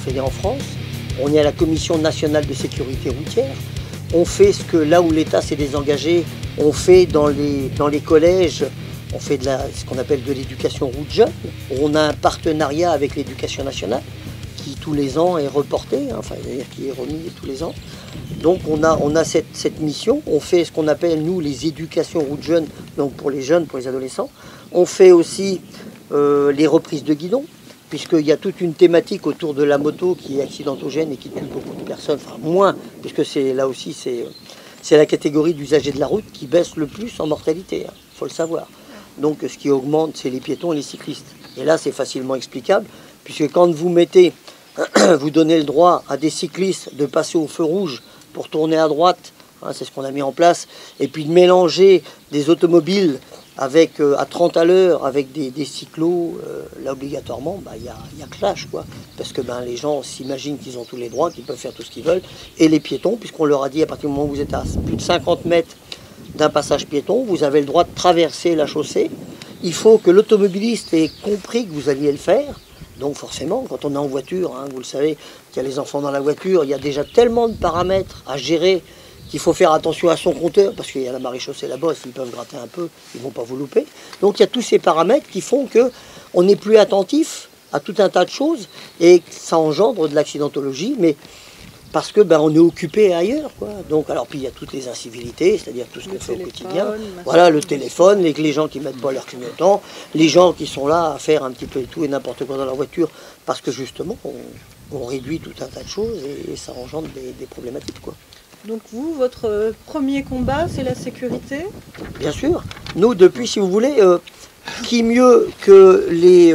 c'est-à-dire en France. On est à la Commission nationale de sécurité routière. On fait ce que là où l'État s'est désengagé, on fait dans les collèges, on fait ce qu'on appelle de l'éducation route jeune. On a un partenariat avec l'éducation nationale qui tous les ans est reporté, enfin c'est-à-dire qui est remis tous les ans. Donc on a cette mission, on fait ce qu'on appelle nous les éducations route jeunes, donc pour les jeunes, pour les adolescents. On fait aussi les reprises de guidon, puisqu'il y a toute une thématique autour de la moto qui est accidentogène et qui tue beaucoup de personnes, enfin moins, puisque là aussi c'est la catégorie d'usagers de la route qui baisse le plus en mortalité, il faut le savoir. Donc ce qui augmente, c'est les piétons et les cyclistes. Et là c'est facilement explicable, puisque quand vous donnez le droit à des cyclistes de passer au feu rouge pour tourner à droite, hein, c'est ce qu'on a mis en place, et puis de mélanger des automobiles avec, à 30 à l'heure avec des cyclos, là obligatoirement, il y a clash, quoi. Parce que les gens s'imaginent qu'ils ont tous les droits, qu'ils peuvent faire tout ce qu'ils veulent. Et les piétons, puisqu'on leur a dit à partir du moment où vous êtes à plus de 50 mètres d'un passage piéton, vous avez le droit de traverser la chaussée. Il faut que l'automobiliste ait compris que vous alliez le faire. Donc forcément, quand on est en voiture, hein, vous le savez, qu'il y a les enfants dans la voiture, il y a déjà tellement de paramètres à gérer qu'il faut faire attention à son compteur, parce qu'il y a la maréchaussée là-bas, s'ils peuvent gratter un peu, ils ne vont pas vous louper. Donc il y a tous ces paramètres qui font qu'on n'est plus attentif à tout un tas de choses, et ça engendre de l'accidentologie, mais parce que on est occupé ailleurs, quoi. Donc, alors, puis il y a toutes les incivilités, c'est-à-dire tout ce qu'on fait au quotidien. Voilà, le téléphone, les gens qui ne mettent pas leur clignotant, les gens qui sont là à faire un petit peu tout et n'importe quoi dans leur voiture, parce que justement, on réduit tout un tas de choses et ça engendre des problématiques, quoi. Donc vous, votre premier combat, c'est la sécurité? Bien sûr. Nous, depuis, si vous voulez, qui mieux que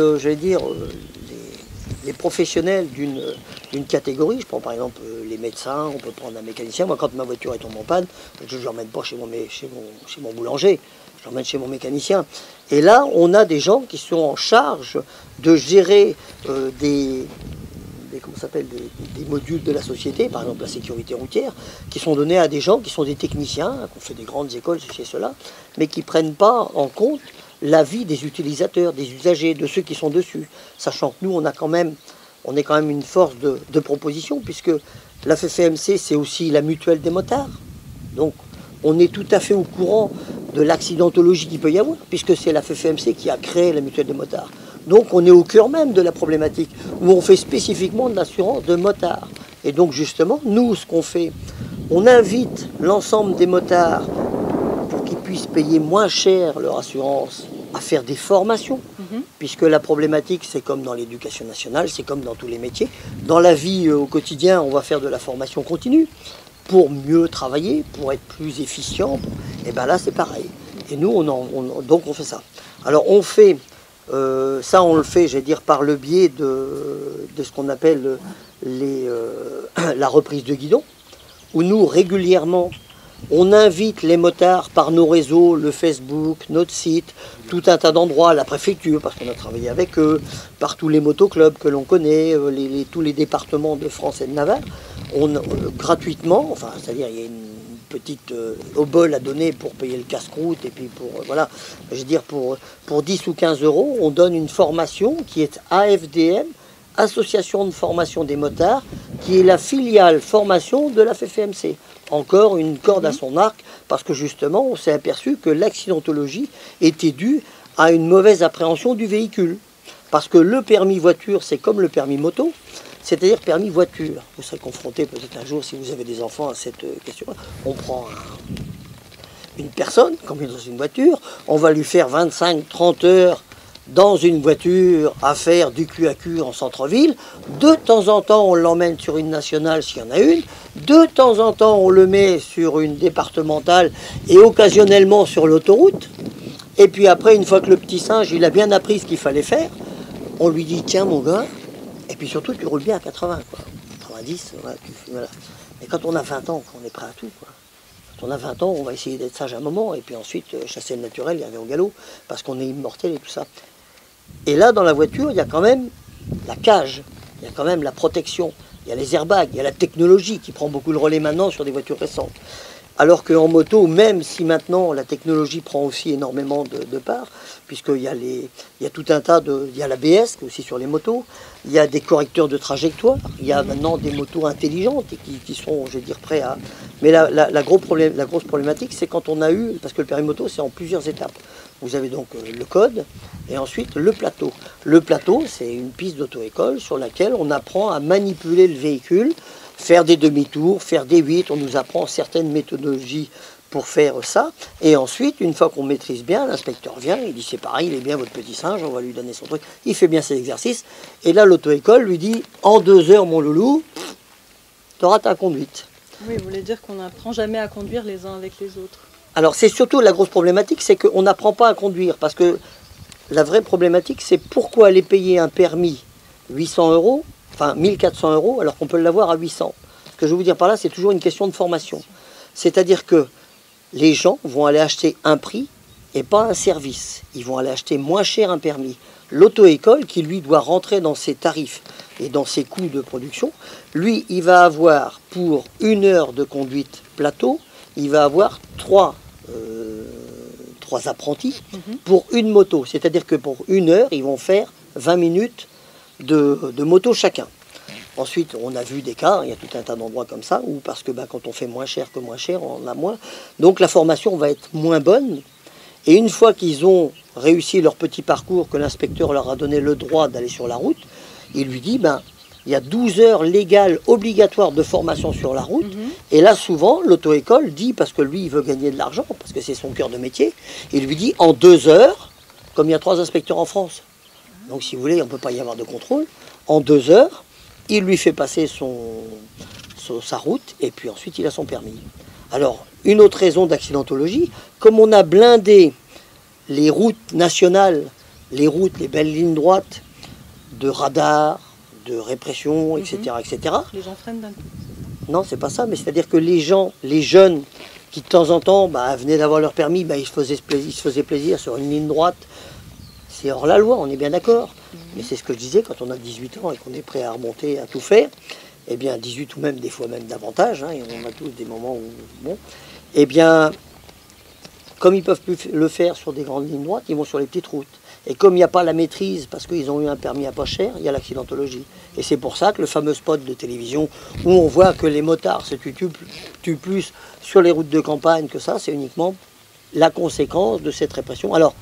les professionnels d'une catégorie, je prends par exemple les médecins, on peut prendre un mécanicien. Moi, quand ma voiture est tombée en panne, je ne l'emmène pas chez mon boulanger, je l'emmène chez mon mécanicien. Et là, on a des gens qui sont en charge de gérer des modules de la société, par exemple la sécurité routière, qui sont donnés à des gens qui sont des techniciens, qui ont fait des grandes écoles, ceci et cela, mais qui ne prennent pas en compte la vie des utilisateurs, des usagers, de ceux qui sont dessus. Sachant que nous, on est quand même une force de proposition, puisque la FFMC, c'est aussi la mutuelle des motards. Donc, on est tout à fait au courant de l'accidentologie qu'il peut y avoir, puisque c'est la FFMC qui a créé la mutuelle des motards. Donc, on est au cœur même de la problématique, où on fait spécifiquement de l'assurance de motards. Et donc, justement, nous, ce qu'on fait, on invite l'ensemble des motards pour qu'ils puissent payer moins cher leur assurance, à faire des formations, puisque la problématique, c'est comme dans l'éducation nationale, c'est comme dans tous les métiers. Dans la vie au quotidien, on va faire de la formation continue pour mieux travailler, pour être plus efficient. Et bien là, c'est pareil. Et nous, donc on fait ça. Alors on fait, ça on le fait, j'allais dire, par le biais de ce qu'on appelle la reprise de guidon, où nous, régulièrement, on invite les motards par nos réseaux, le Facebook, notre site, tout un tas d'endroits, la préfecture, parce qu'on a travaillé avec eux, par tous les motoclubs que l'on connaît, tous les départements de France et de Navarre, gratuitement, enfin, c'est-à-dire il y a une petite obole à donner pour payer le casse-croûte, et puis voilà, je veux dire, pour 10 ou 15 euros, on donne une formation qui est AFDM, Association de formation des motards, qui est la filiale formation de la FFMC. Encore une corde à son arc, parce que justement, on s'est aperçu que l'accidentologie était due à une mauvaise appréhension du véhicule. Parce que le permis voiture, c'est comme le permis moto, c'est-à-dire permis voiture. Vous serez confronté peut-être un jour, si vous avez des enfants, à cette question. On prend une personne, comme dans une voiture, on va lui faire 25-30 heures dans une voiture à faire du cul à cul en centre-ville. De temps en temps, on l'emmène sur une nationale s'il y en a une. De temps en temps, on le met sur une départementale et occasionnellement sur l'autoroute. Et puis après, une fois que le petit singe, il a bien appris ce qu'il fallait faire, on lui dit, tiens mon gars, et puis surtout, tu roules bien à 80, quoi. 90, voilà. Mais quand on a 20 ans, on est prêt à tout, quoi. Quand on a 20 ans, on va essayer d'être sage un moment, et puis ensuite, chasser le naturel, y aller au galop, parce qu'on est immortel et tout ça. Et là, dans la voiture, il y a quand même la cage, il y a quand même la protection, il y a les airbags, il y a la technologie qui prend beaucoup le relais maintenant sur des voitures récentes. Alors qu'en moto, même si maintenant la technologie prend aussi énormément de part, puisqu'il y a tout un tas de... Il y a l'ABS aussi sur les motos, il y a des correcteurs de trajectoire, il y a maintenant des motos intelligentes et qui sont, je veux dire, prêts à... Mais la grosse problématique, c'est quand on a eu... Parce que le permis moto, c'est en plusieurs étapes. Vous avez donc le code et ensuite le plateau. Le plateau, c'est une piste d'auto-école sur laquelle on apprend à manipuler le véhicule, faire des demi-tours, faire des 8, on nous apprend certaines méthodologies pour faire ça, et ensuite, une fois qu'on maîtrise bien, l'inspecteur vient, il dit c'est pareil, il est bien votre petit singe, on va lui donner son truc, il fait bien ses exercices, et là l'auto-école lui dit, en 2 heures mon loulou, tu auras ta conduite. Oui, vous voulez dire qu'on n'apprend jamais à conduire les uns avec les autres. Alors c'est surtout la grosse problématique, c'est qu'on n'apprend pas à conduire, parce que la vraie problématique, c'est pourquoi aller payer un permis 800 €, enfin 1400 €, alors qu'on peut l'avoir à 800. Ce que je veux vous dire par là, c'est toujours une question de formation. C'est-à-dire que les gens vont aller acheter un prix et pas un service. Ils vont aller acheter moins cher un permis. L'auto-école, qui lui doit rentrer dans ses tarifs et dans ses coûts de production, lui, il va avoir pour 1 heure de conduite plateau, il va avoir 3 apprentis pour une moto. C'est-à-dire que pour 1 heure, ils vont faire 20 minutes de moto chacun. Ensuite, on a vu des cas, il y a tout un tas d'endroits comme ça, où parce que quand on fait moins cher que moins cher, on en a moins. Donc la formation va être moins bonne. Et une fois qu'ils ont réussi leur petit parcours, que l'inspecteur leur a donné le droit d'aller sur la route, il lui dit, il y a 12 heures légales obligatoires de formation sur la route. Et là, souvent, l'auto-école dit, parce que lui, il veut gagner de l'argent, parce que c'est son cœur de métier, il lui dit, en 2 heures, comme il y a 3 inspecteurs en France, donc si vous voulez, on ne peut pas y avoir de contrôle, en 2 heures, il lui fait passer sa route et puis ensuite il a son permis. Alors, une autre raison d'accidentologie, comme on a blindé les routes nationales, les belles lignes droites de radars, de répression, etc., etc. Les gens freinent d'un coup. Non, c'est pas ça, mais c'est-à-dire que les jeunes qui de temps en temps venaient d'avoir leur permis, ils se faisaient plaisir sur une ligne droite. C'est hors la loi, on est bien d'accord. Mais c'est ce que je disais, quand on a 18 ans et qu'on est prêt à remonter, à tout faire, eh bien 18 ou même des fois même davantage, et on a tous des moments où, bon, eh bien, comme ils ne peuvent plus le faire sur des grandes lignes droites, ils vont sur les petites routes. Et comme il n'y a pas la maîtrise, parce qu'ils ont eu un permis à pas cher, il y a l'accidentologie. Et c'est pour ça que le fameux spot de télévision, où on voit que les motards se tuent plus sur les routes de campagne que ça, c'est uniquement la conséquence de cette répression. Alors,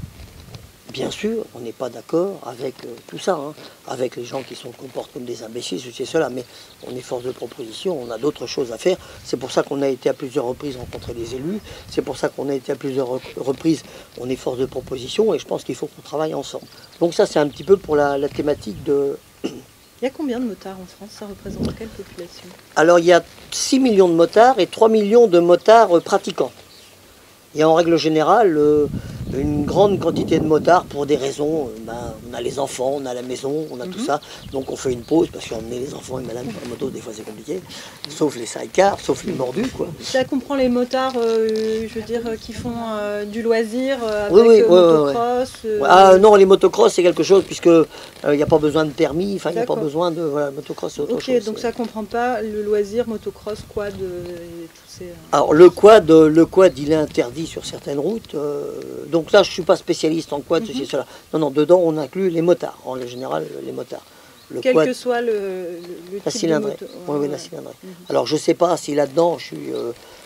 bien sûr, on n'est pas d'accord avec tout ça, avec les gens qui se comportent comme des imbéciles, ceci et cela, mais on est force de proposition, on a d'autres choses à faire. C'est pour ça qu'on a été à plusieurs reprises rencontrer les élus, c'est pour ça qu'on a été à plusieurs reprises, on est force de proposition, et je pense qu'il faut qu'on travaille ensemble. Donc ça, c'est un petit peu pour la thématique de... Il y a combien de motards en France? Ça représente quelle population? Alors, il y a 6 millions de motards et 3 millions de motards pratiquants. Il y a en règle générale une grande quantité de motards pour des raisons, on a les enfants, on a la maison, on a tout ça, donc on fait une pause parce qu'emmener les enfants et madame sur la moto des fois c'est compliqué, sauf les sidecars, sauf les mordus quoi. Ça comprend les motards, je veux dire, qui font du loisir avec motocross. Non, les motocross c'est quelque chose puisque il n'y a pas besoin de permis, enfin il n'y a pas besoin de motocross c'est autre chose. Donc ça comprend pas le loisir, motocross, quad et tous ces... Alors le quad il est interdit sur certaines routes, donc là je ne suis pas spécialiste en quad, ceci et cela. Non, dedans on inclut les motards, en général les motards. Quel que soit le type de moto. Oui, la cylindrée. Alors je ne sais pas si là-dedans je suis...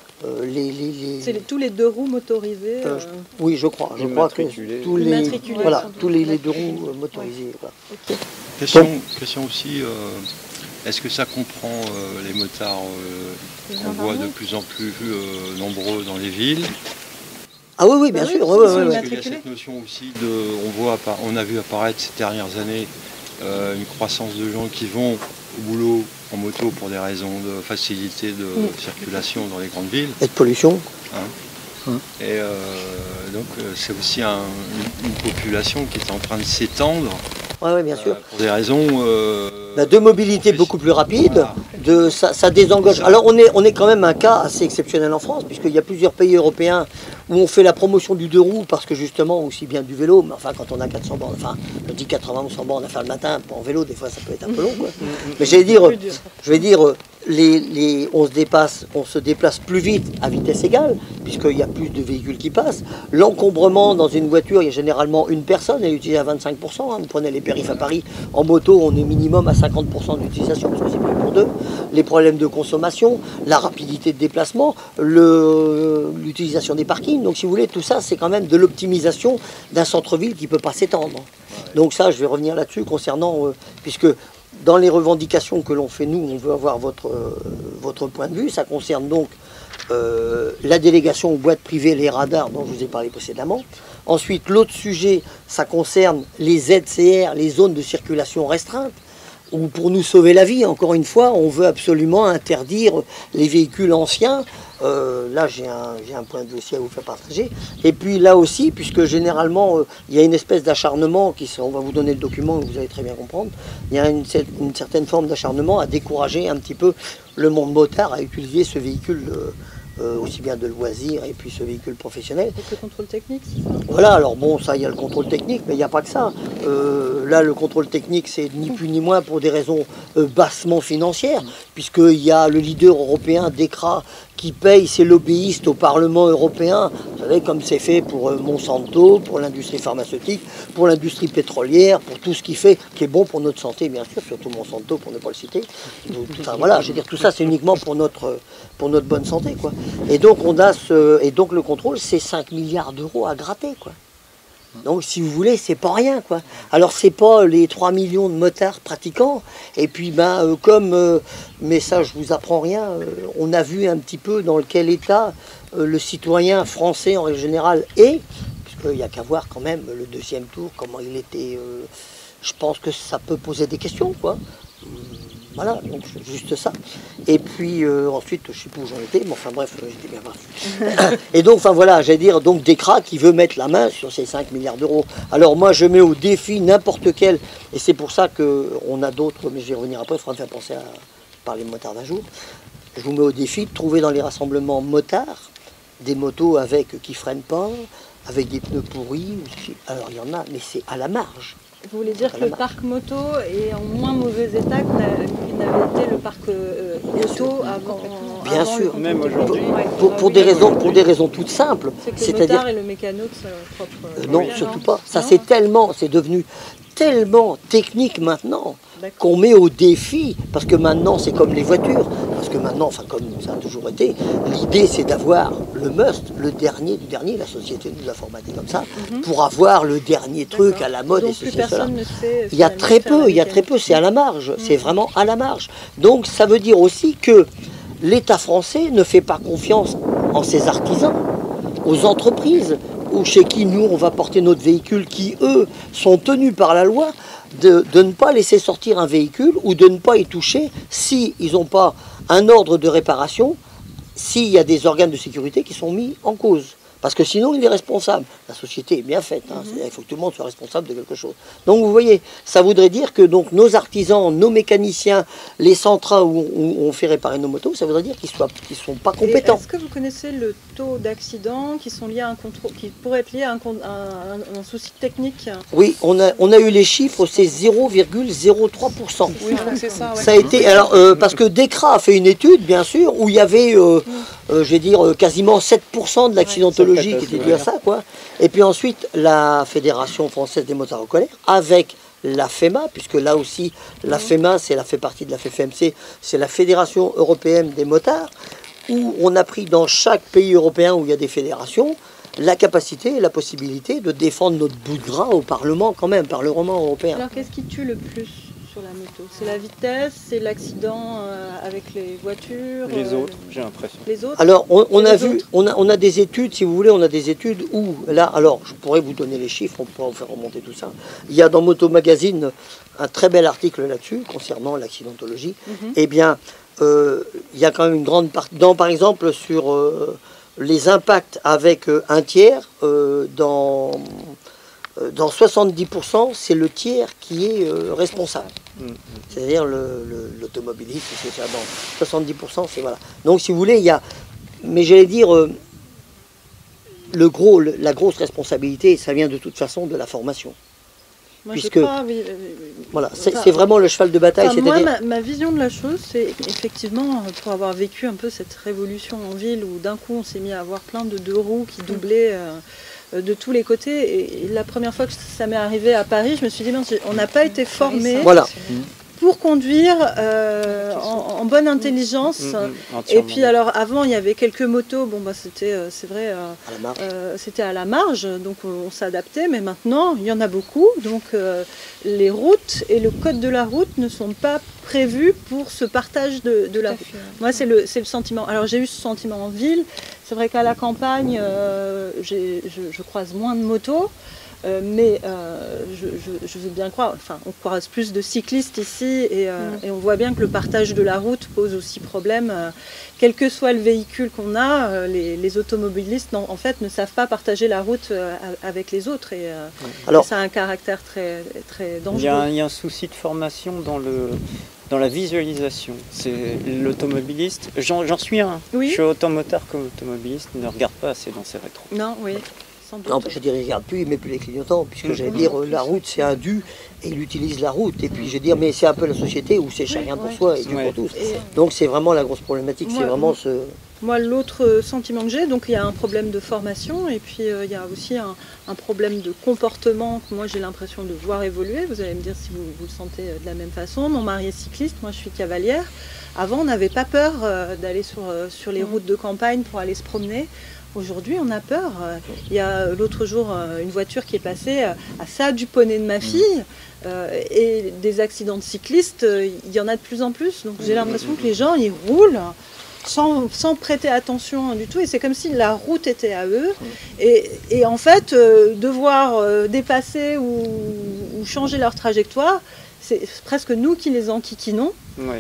C'est tous les 2 roues motorisés. Oui, je crois que tous les 2 roues motorisés. Ouais. Okay. Question aussi, est-ce que ça comprend les motards qu'on voit de plus en plus nombreux dans les villes? Ah oui, bien sûr. Parce qu'il y a cette notion aussi on a vu apparaître ces dernières années une croissance de gens qui vont au boulot en moto pour des raisons de facilité de circulation dans les grandes villes. Et de pollution. Et donc c'est aussi une population qui est en train de s'étendre. Oui, bien sûr. Pour des raisons... de mobilité beaucoup plus rapide, ça désengage. Alors on est quand même un cas assez exceptionnel en France, puisqu'il y a plusieurs pays européens où on fait la promotion du 2 roues, parce que justement, aussi bien du vélo, mais enfin, quand on a 400 bornes, enfin, je dis 80 ou 100 bornes à faire le matin, en vélo, des fois, ça peut être un peu long, quoi. Mais je vais dire, on se déplace plus vite à vitesse égale, puisqu'il y a plus de véhicules qui passent. L'encombrement dans une voiture, il y a généralement une personne, elle est utilisée à 25%. Vous prenez les périphes à Paris, en moto, on est minimum à 50% d'utilisation, parce que c'est plus pour deux. Les problèmes de consommation, la rapidité de déplacement, l'utilisation des parkings. Donc si vous voulez, tout ça, c'est quand même de l'optimisation d'un centre-ville qui ne peut pas s'étendre. Donc ça, je vais revenir là-dessus concernant, puisque dans les revendications que l'on fait, nous, on veut avoir votre point de vue. Ça concerne donc la délégation aux boîtes privées, les radars dont je vous ai parlé précédemment. Ensuite, l'autre sujet, ça concerne les ZCR, les zones de circulation restreinte, où pour nous sauver la vie, encore une fois, on veut absolument interdire les véhicules anciens. Là, j'ai un point de vue aussi à vous faire partager. Et puis là aussi, puisque généralement, il y a une espèce d'acharnement, on va vous donner le document, vous allez très bien comprendre, il y a une certaine forme d'acharnement à décourager un petit peu le monde motard à utiliser ce véhicule aussi bien de loisirs et puis ce véhicule professionnel. Et le contrôle technique, c'est ça ? Voilà, alors bon, ça, il y a le contrôle technique, mais il n'y a pas que ça. Là, le contrôle technique, c'est ni plus ni moins pour des raisons bassement financières, puisqu'il y a le leader européen DEKRA qui paye ses lobbyistes au Parlement européen, vous savez, comme c'est fait pour Monsanto, pour l'industrie pharmaceutique, pour l'industrie pétrolière, pour tout ce qui est bon pour notre santé, bien sûr, surtout Monsanto, pour ne pas le citer. Enfin, voilà, je veux dire, tout ça, c'est uniquement pour notre bonne santé, quoi. Et donc, le contrôle, c'est 5 milliards d'euros à gratter, quoi. Donc, si vous voulez, c'est pas rien, quoi. Alors, c'est pas les 3 millions de motards pratiquants. Et puis, mais ça, je vous apprends rien, on a vu un petit peu dans quel état le citoyen français, en règle générale, est, puisqu'il n'y a qu'à voir quand même le deuxième tour, comment il était. Je pense que ça peut poser des questions, quoi. Voilà, donc juste ça. Et puis ensuite, je ne sais plus où j'en étais, mais enfin bref, j'étais bien parti. Et donc, enfin voilà, j'allais dire, donc DEKRA qui veut mettre la main sur ces 5 milliards d'euros. Alors moi, je mets au défi n'importe quel, et c'est pour ça qu'on a d'autres, mais je vais y revenir après, il faudra me faire penser à parler de motards d'un jour. Je vous mets au défi de trouver dans les rassemblements motards des motos qui ne freinent pas, avec des pneus pourris. Alors il y en a, mais c'est à la marge. Vous voulez dire que le parc moto est en moins mauvais état qu'il n'avait été le parc auto avant? Bien sûr, même aujourd'hui. Pour des raisons toutes simples. C'est que le motard et le mécano de sa propre... non, surtout pas. Ça c'est devenu tellement technique maintenant qu'on met au défi, parce que maintenant c'est comme les voitures, parce que maintenant, enfin comme ça a toujours été, l'idée c'est d'avoir le must, le dernier du dernier, la société nous a formaté comme ça, pour avoir le dernier truc à la mode. Donc et plus ceci, cela. personne ne sait. Il y a très peu, c'est à la marge, c'est vraiment à la marge. Donc ça veut dire aussi que l'État français ne fait pas confiance en ses artisans, aux entreprises, ou chez qui nous on va porter notre véhicule, qui eux sont tenus par la loi de ne pas laisser sortir un véhicule ou de ne pas y toucher s'ils n'ont pas un ordre de réparation, s'il y a des organes de sécurité qui sont mis en cause. Parce que sinon, il est responsable. La société est bien faite. Il faut que tout le monde soit responsable de quelque chose. Donc, vous voyez, ça voudrait dire que donc, nos artisans, nos mécaniciens, les centrales où on fait réparer nos motos, ça voudrait dire qu'ils ne sont pas compétents. Est-ce que vous connaissez le taux d'accidents qui sont liés à un contrôle, qui pourraient être liés à un souci technique? Oui, on a eu les chiffres, c'est 0,03%. Oui, je crois que c'est ça. Ouais. Ça a été, alors, parce que DEKRA a fait une étude, bien sûr, où il y avait, je vais dire, quasiment 7% de l'accidentologie qui était due à ça, quoi. Et puis ensuite, la Fédération française des motards en colère, avec la FEMA, puisque là aussi, la FEMA, fait partie de la FFMC, c'est la Fédération européenne des motards, où on a pris dans chaque pays européen où il y a des fédérations, la capacité et la possibilité de défendre notre bout de gras au Parlement, quand même, Parlement européen. Alors, qu'est-ce qui tue le plus sur la moto? C'est la vitesse, c'est l'accident avec les voitures, les autres, j'ai l'impression. Les autres. Alors, on a des études, si vous voulez, on a des études où, là, alors, je pourrais vous donner les chiffres, on pourra vous faire remonter tout ça. Il y a dans Moto Magazine un très bel article là-dessus, concernant l'accidentologie. Eh bien, il y a quand même une grande partie, par exemple, sur les impacts avec un tiers, dans 70%, c'est le tiers qui est responsable. C'est-à-dire l'automobiliste, c'est dans 70%, c'est voilà. Donc si vous voulez, il y a, mais j'allais dire, la grosse responsabilité, ça vient de toute façon de la formation. Moi, Puisque, je crois, oui, voilà, c'est vraiment le cheval de bataille. Enfin, moi, ma vision de la chose, c'est effectivement, pour avoir vécu un peu cette révolution en ville où d'un coup on s'est mis à avoir plein de deux roues qui doublaient de tous les côtés. Et la première fois que ça m'est arrivé à Paris, je me suis dit, on n'a pas été formés. Voilà. Pour conduire en bonne intelligence. Et puis alors avant il y avait quelques motos, bon bah c'était c'est vrai c'était à la marge, donc on s'adaptait, mais maintenant il y en a beaucoup, donc les routes et le code de la route ne sont pas prévus pour ce partage de la route. Moi c'est le sentiment. Alors j'ai eu ce sentiment en ville, c'est vrai qu'à la campagne je croise moins de motos. Mais je veux bien croire, enfin, on croise plus de cyclistes ici et on voit bien que le partage de la route pose aussi problème. Quel que soit le véhicule qu'on a, les automobilistes en fait ne savent pas partager la route avec les autres et ça a un caractère très, très dangereux. Il y a un souci de formation dans la visualisation. C'est l'automobiliste, j'en suis un, je suis autant motard comme automobiliste, ne regarde pas assez dans ses rétros. Non, oui. Non, je dirais, il ne regarde plus, il ne met plus les clignotants, puisque j'allais dire, la route, c'est un dû, et il utilise la route. Et puis, je vais dire, mais c'est un peu la société où c'est chacun pour soi et Dieu pour tous. Donc, c'est vraiment la grosse problématique, c'est vraiment ce... Moi, l'autre sentiment que j'ai, donc il y a un problème de formation, et puis il y a aussi un problème de comportement que moi j'ai l'impression de voir évoluer. Vous allez me dire si vous le sentez de la même façon. Mon mari est cycliste, moi je suis cavalière. Avant, on n'avait pas peur d'aller sur les routes de campagne pour aller se promener. Aujourd'hui, on a peur. Il y a l'autre jour une voiture qui est passée à ça du poney de ma fille. Et des accidents de cyclistes, il y en a de plus en plus. Donc j'ai l'impression que les gens, ils roulent sans prêter attention du tout. Et c'est comme si la route était à eux. Et en fait, devoir dépasser ou changer leur trajectoire, c'est presque nous qui les enquiquinons.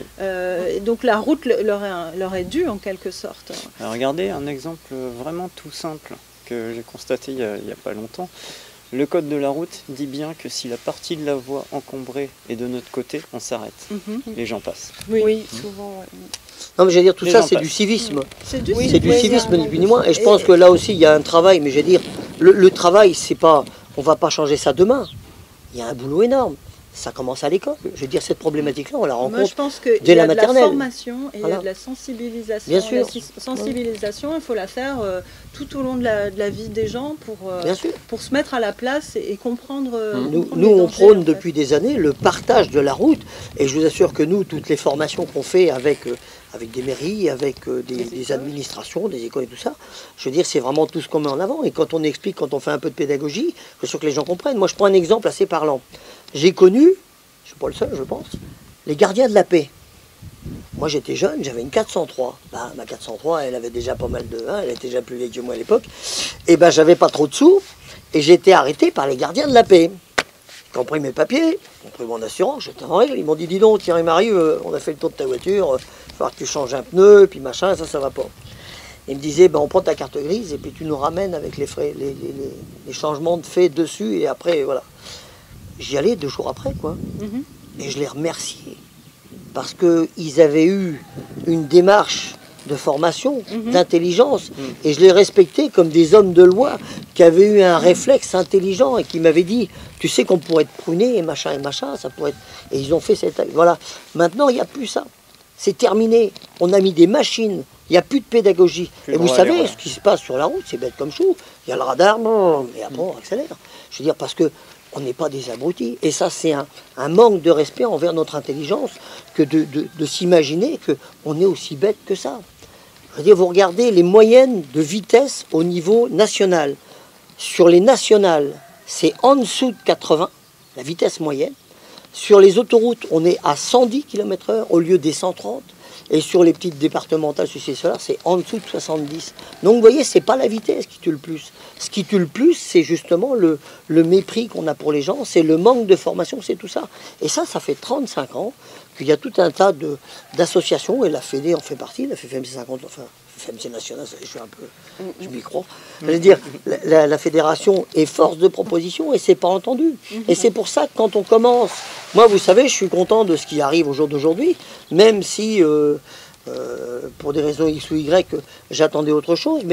Et donc la route leur est due en quelque sorte. Alors regardez un exemple vraiment tout simple que j'ai constaté il n'y a pas longtemps. Le code de la route dit bien que si la partie de la voie encombrée est de notre côté, on s'arrête. Les gens passent. Oui, souvent. Non, mais j'allais dire, tout ça, c'est du civisme. C'est du civisme, ni plus ni moins. Et je pense que là aussi, il y a un travail, mais j'allais dire, le travail, c'est pas, on va pas changer ça demain. Il y a un boulot énorme. Ça commence à l'école. Je veux dire, cette problématique-là, on la rencontre. Moi, je pense qu'il y a de la formation et il y a de la sensibilisation. Bien sûr. La sensibilisation, il faut la faire tout au long de la vie des gens pour se mettre à la place et comprendre. Nous, on prône depuis des années le partage de la route. Et je vous assure que nous, toutes les formations qu'on fait avec des mairies, avec des administrations, des écoles et tout ça, je veux dire, c'est vraiment tout ce qu'on met en avant. Et quand on explique, quand on fait un peu de pédagogie, je suis sûr que les gens comprennent. Moi, je prends un exemple assez parlant. J'ai connu, je ne suis pas le seul, je pense, les gardiens de la paix. Moi, j'étais jeune, j'avais une 403. Ben, ma 403, elle avait déjà pas mal de... elle était déjà plus vieille que moi à l'époque. Et ben, j'avais pas trop de sous, et j'ai été arrêté par les gardiens de la paix. Ils ont pris mes papiers, ils ont pris mon assurance, j'étais en règle. Ils m'ont dit, dis donc, Thierry-Marie, on a fait le tour de ta voiture, il va falloir que tu changes un pneu, puis machin, ça va pas. Ils me disaient, ben, on prend ta carte grise, et puis tu nous ramènes avec les frais, les changements de fait dessus, et après, voilà. J'y allais 2 jours après, quoi. Et je les remerciais. Parce qu'ils avaient eu une démarche de formation, d'intelligence. Et je les respectais comme des hommes de loi qui avaient eu un réflexe intelligent et qui m'avaient dit, tu sais qu'on pourrait être pruné et machin, ça pourrait être... Et ils ont fait cette... Voilà. Maintenant, il n'y a plus ça. C'est terminé. On a mis des machines. Il n'y a plus de pédagogie. Et vous savez, ce qui se passe sur la route, c'est bête comme chou. Il y a le radar, et après, on accélère. Je veux dire, parce que on n'est pas des abrutis. Et ça, c'est un manque de respect envers notre intelligence que de s'imaginer qu'on est aussi bête que ça. Je veux dire, vous regardez les moyennes de vitesse au niveau national. Sur les nationales, c'est en dessous de 80, la vitesse moyenne. Sur les autoroutes, on est à 110 km/h au lieu des 130. Et sur les petites départementales, ceci et cela, c'est en dessous de 70. Donc vous voyez, c'est pas la vitesse qui tue le plus. Ce qui tue le plus, c'est justement le mépris qu'on a pour les gens, c'est le manque de formation, c'est tout ça. Et ça fait 35 ans qu'il y a tout un tas d'associations, et la Fédé en fait partie, la FFMC 50, enfin, FFMC nationale, je suis un peu, je m'y crois. Je veux dire, la fédération est force de proposition et c'est pas entendu. Et c'est pour ça que quand on commence, moi vous savez, je suis content de ce qui arrive au jour d'aujourd'hui, même si pour des raisons X ou Y, j'attendais autre chose, mais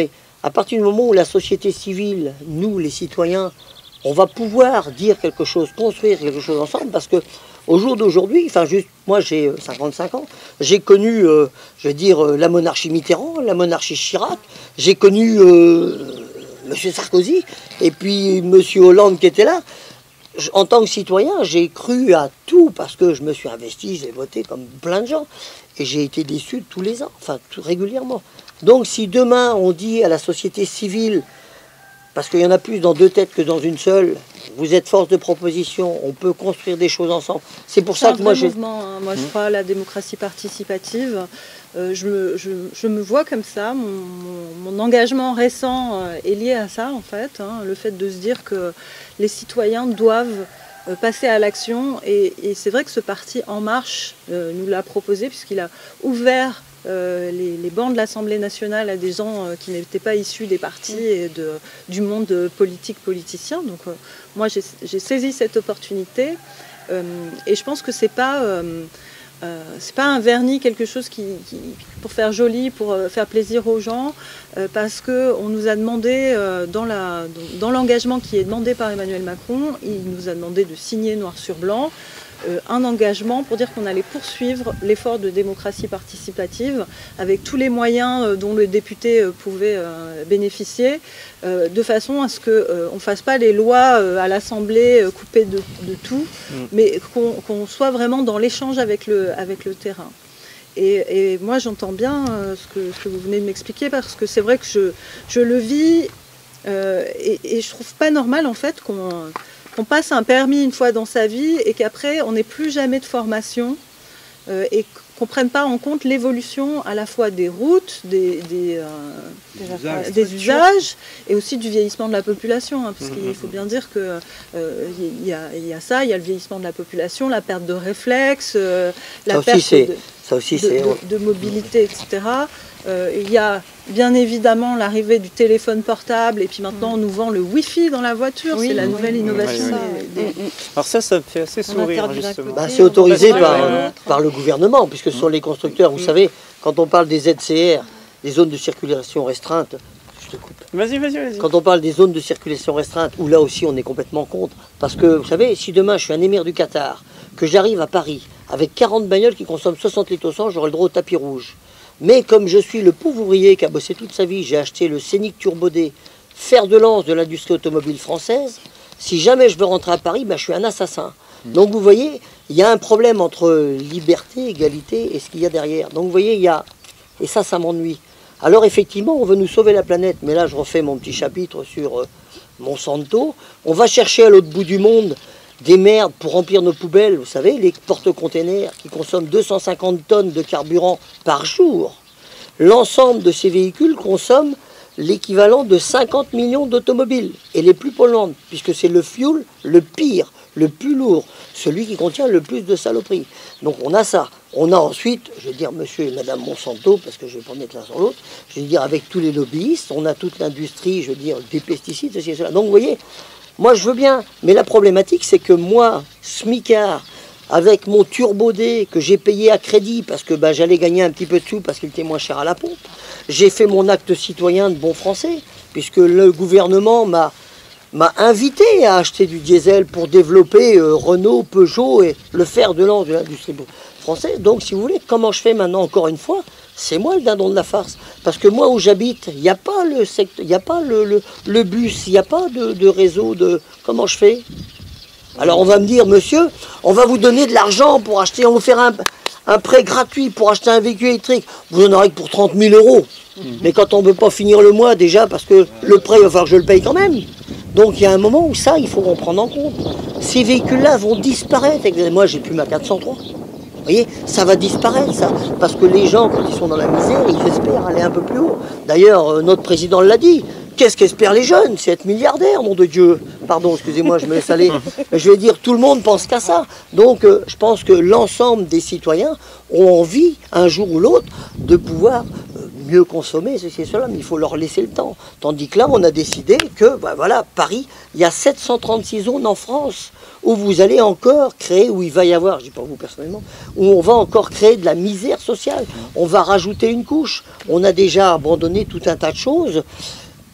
à partir du moment où la société civile, nous les citoyens, on va pouvoir dire quelque chose, construire quelque chose ensemble, parce que au jour d'aujourd'hui, enfin juste, moi j'ai 55 ans, j'ai connu, je veux dire, la monarchie Mitterrand, la monarchie Chirac, j'ai connu M. Sarkozy, et puis M. Hollande qui était là. En tant que citoyen, j'ai cru à tout, parce que je me suis investi, j'ai voté comme plein de gens, et j'ai été déçu tous les ans, enfin régulièrement. Donc si demain on dit à la société civile, parce qu'il y en a plus dans deux têtes que dans une seule, vous êtes force de proposition, on peut construire des choses ensemble. C'est pour ça que moi j'ai... Moi je crois à la démocratie participative. Je me vois comme ça, mon engagement récent est lié à ça en fait, hein, le fait de se dire que les citoyens doivent passer à l'action, et c'est vrai que ce parti En Marche nous l'a proposé, puisqu'il a ouvert les bancs de l'Assemblée nationale à des gens qui n'étaient pas issus des partis et du monde politicien. Donc moi j'ai saisi cette opportunité, et je pense que c'est pas un vernis, quelque chose pour faire joli, pour faire plaisir aux gens, parce qu'on nous a demandé, dans l'engagement qui est demandé par Emmanuel Macron, il nous a demandé de signer noir sur blanc un engagement pour dire qu'on allait poursuivre l'effort de démocratie participative avec tous les moyens dont le député pouvait bénéficier, de façon à ce qu'on ne fasse pas les lois à l'Assemblée coupées de tout, mais qu'on soit vraiment dans l'échange avec le terrain. Et moi j'entends bien ce que vous venez de m'expliquer, parce que c'est vrai que je le vis, et je trouve pas normal en fait qu'on passe un permis une fois dans sa vie et qu'après on n'ait plus jamais de formation, et qu'on ne prenne pas en compte l'évolution à la fois des routes, des usages, et aussi du vieillissement de la population, hein, parce qu'il faut bien dire que il y a ça, il y a le vieillissement de la population, la perte de réflexes, la perte de mobilité, etc. Il y a bien évidemment l'arrivée du téléphone portable, et puis maintenant on nous vend le Wi-Fi dans la voiture, c'est la nouvelle innovation. Alors ça me fait assez sourire, justement. C'est autorisé par le gouvernement, puisque ce sont les constructeurs. Vous savez, quand on parle des ZCR, des zones de circulation restreinte, je te coupe. Vas-y. Quand on parle des zones de circulation restreinte, où là aussi on est complètement contre, parce que vous savez, si demain je suis un émir du Qatar, que j'arrive à Paris avec 40 bagnoles qui consomment 60 litres au 100, j'aurai le droit au tapis rouge. Mais comme je suis le pauvre ouvrier qui a bossé toute sa vie, j'ai acheté le Scénic Turbo D, fer de lance de l'industrie automobile française, si jamais je veux rentrer à Paris, je suis un assassin. Donc vous voyez, il y a un problème entre liberté, égalité et ce qu'il y a derrière. Donc vous voyez, il y a... Et ça m'ennuie. Alors effectivement, on veut nous sauver la planète, mais là je refais mon petit chapitre sur Monsanto. On va chercher à l'autre bout du monde des merdes pour remplir nos poubelles, vous savez, les porte-containers qui consomment 250 tonnes de carburant par jour. L'ensemble de ces véhicules consomment l'équivalent de 50 millions d'automobiles, et les plus polluantes, puisque c'est le fuel le pire, le plus lourd, celui qui contient le plus de saloperies. Donc on a ça. On a ensuite, je vais dire monsieur et madame Monsanto, parce que je ne vais pas mettre l'un sur l'autre, je vais dire avec tous les lobbyistes, on a toute l'industrie, je veux dire, des pesticides, ceci et cela. Donc vous voyez, moi je veux bien, mais la problématique c'est que moi, smicard, avec mon Turbo D que j'ai payé à crédit parce que j'allais gagner un petit peu de sous parce qu'il était moins cher à la pompe, j'ai fait mon acte citoyen de bon français, puisque le gouvernement m'a invité à acheter du diesel pour développer Renault, Peugeot et le fer de lance de l'industrie française. Donc si vous voulez, comment je fais maintenant encore une fois? C'est moi le dindon de la farce. Parce que moi où j'habite, il n'y a pas le secteur, il n'y a pas le bus, il n'y a pas de réseau de... Comment je fais? Alors on va me dire, monsieur, on va vous donner de l'argent pour acheter, on va vous faire un prêt gratuit pour acheter un véhicule électrique. Vous en aurez que pour 30 000 €. Mais quand on ne veut pas finir le mois déjà, parce que le prêt, il va falloir que je le paye quand même. Donc il y a un moment où ça, il faut en prendre en compte. Ces véhicules-là vont disparaître. Moi, j'ai plus ma 403. Vous voyez, ça va disparaître, ça. Parce que les gens, quand ils sont dans la misère, ils espèrent aller un peu plus haut. D'ailleurs, notre président l'a dit. Qu'est-ce qu'espèrent les jeunes? C'est être milliardaire, nom de Dieu. Pardon, excusez-moi, je me laisse aller. Je vais dire, tout le monde pense qu'à ça. Donc, je pense que l'ensemble des citoyens ont envie, un jour ou l'autre, de pouvoir mieux consommer, ceci et cela, mais il faut leur laisser le temps. Tandis que là, on a décidé que, voilà, Paris, il y a 736 zones en France où vous allez encore créer, où il va y avoir, je dis pas vous personnellement, où on va encore créer de la misère sociale. On va rajouter une couche. On a déjà abandonné tout un tas de choses.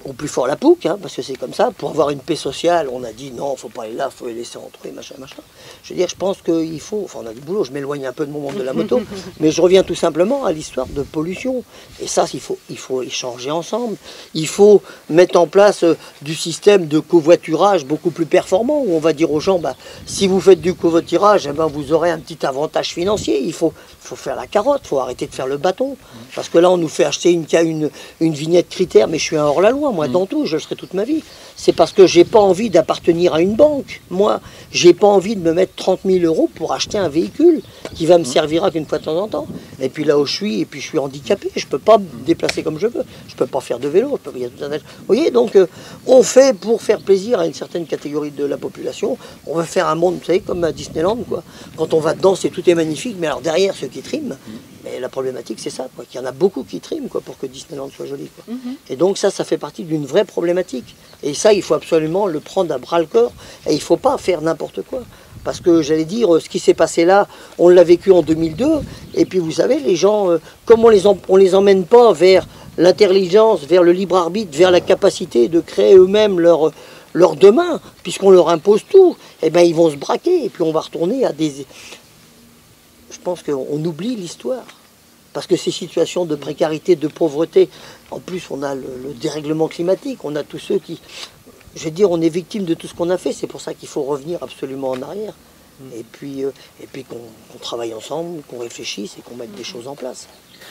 au plus fort la pouque, hein, parce que c'est comme ça. Pour avoir une paix sociale, on a dit non, faut pas aller là, faut les laisser entre eux, machin. Je veux dire, je pense qu'il faut, enfin on a du boulot, je m'éloigne un peu de mon monde de la moto, mais je reviens tout simplement à l'histoire de pollution. Et ça, il faut échanger ensemble. Il faut mettre en place du système de covoiturage beaucoup plus performant, où on va dire aux gens, bah, si vous faites du covoiturage, eh ben, vous aurez un petit avantage financier. Il faut faire la carotte, il faut arrêter de faire le bâton. Parce que là, on nous fait acheter une vignette critère, mais je suis un hors-la-loi, moi, dans tout, je le serai toute ma vie. C'est parce que j'ai pas envie d'appartenir à une banque. Moi, j'ai pas envie de me mettre 30 000 € pour acheter un véhicule qui va me servira qu'une fois de temps en temps. Et puis là où je suis, handicapé, je peux pas me déplacer comme je veux. Je peux pas faire de vélo. Il y a tout un... Vous voyez, donc on fait pour faire plaisir à une certaine catégorie de la population. On va faire un monde, vous savez, comme à Disneyland, quoi. Quand on va dedans, tout est magnifique, mais alors derrière, ceux qui triment, mais la problématique, c'est ça, quoi. Qu'il y en a beaucoup qui triment, quoi, pour que Disneyland soit joli, quoi. Et donc ça fait partie d'une vraie problématique. Et ça, il faut absolument le prendre à bras-le-corps. Et il ne faut pas faire n'importe quoi. Parce que j'allais dire, ce qui s'est passé là, on l'a vécu en 2002. Et puis vous savez, les gens, comme on les emmène pas vers l'intelligence, vers le libre arbitre, vers la capacité de créer eux-mêmes leur demain, puisqu'on leur impose tout, eh ben ils vont se braquer. Et puis on va retourner à des... Je pense qu'on oublie l'histoire. Parce que ces situations de précarité, de pauvreté, en plus on a le dérèglement climatique, on a tous ceux qui... Je veux dire, on est victime de tout ce qu'on a fait, c'est pour ça qu'il faut revenir absolument en arrière. Et puis qu'on travaille ensemble, qu'on réfléchisse et qu'on mette des choses en place.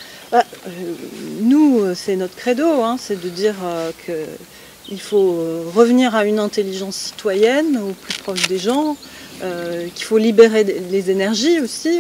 Nous, c'est notre credo, hein, c'est de dire qu'il faut revenir à une intelligence citoyenne, au plus proche des gens, qu'il faut libérer les énergies aussi.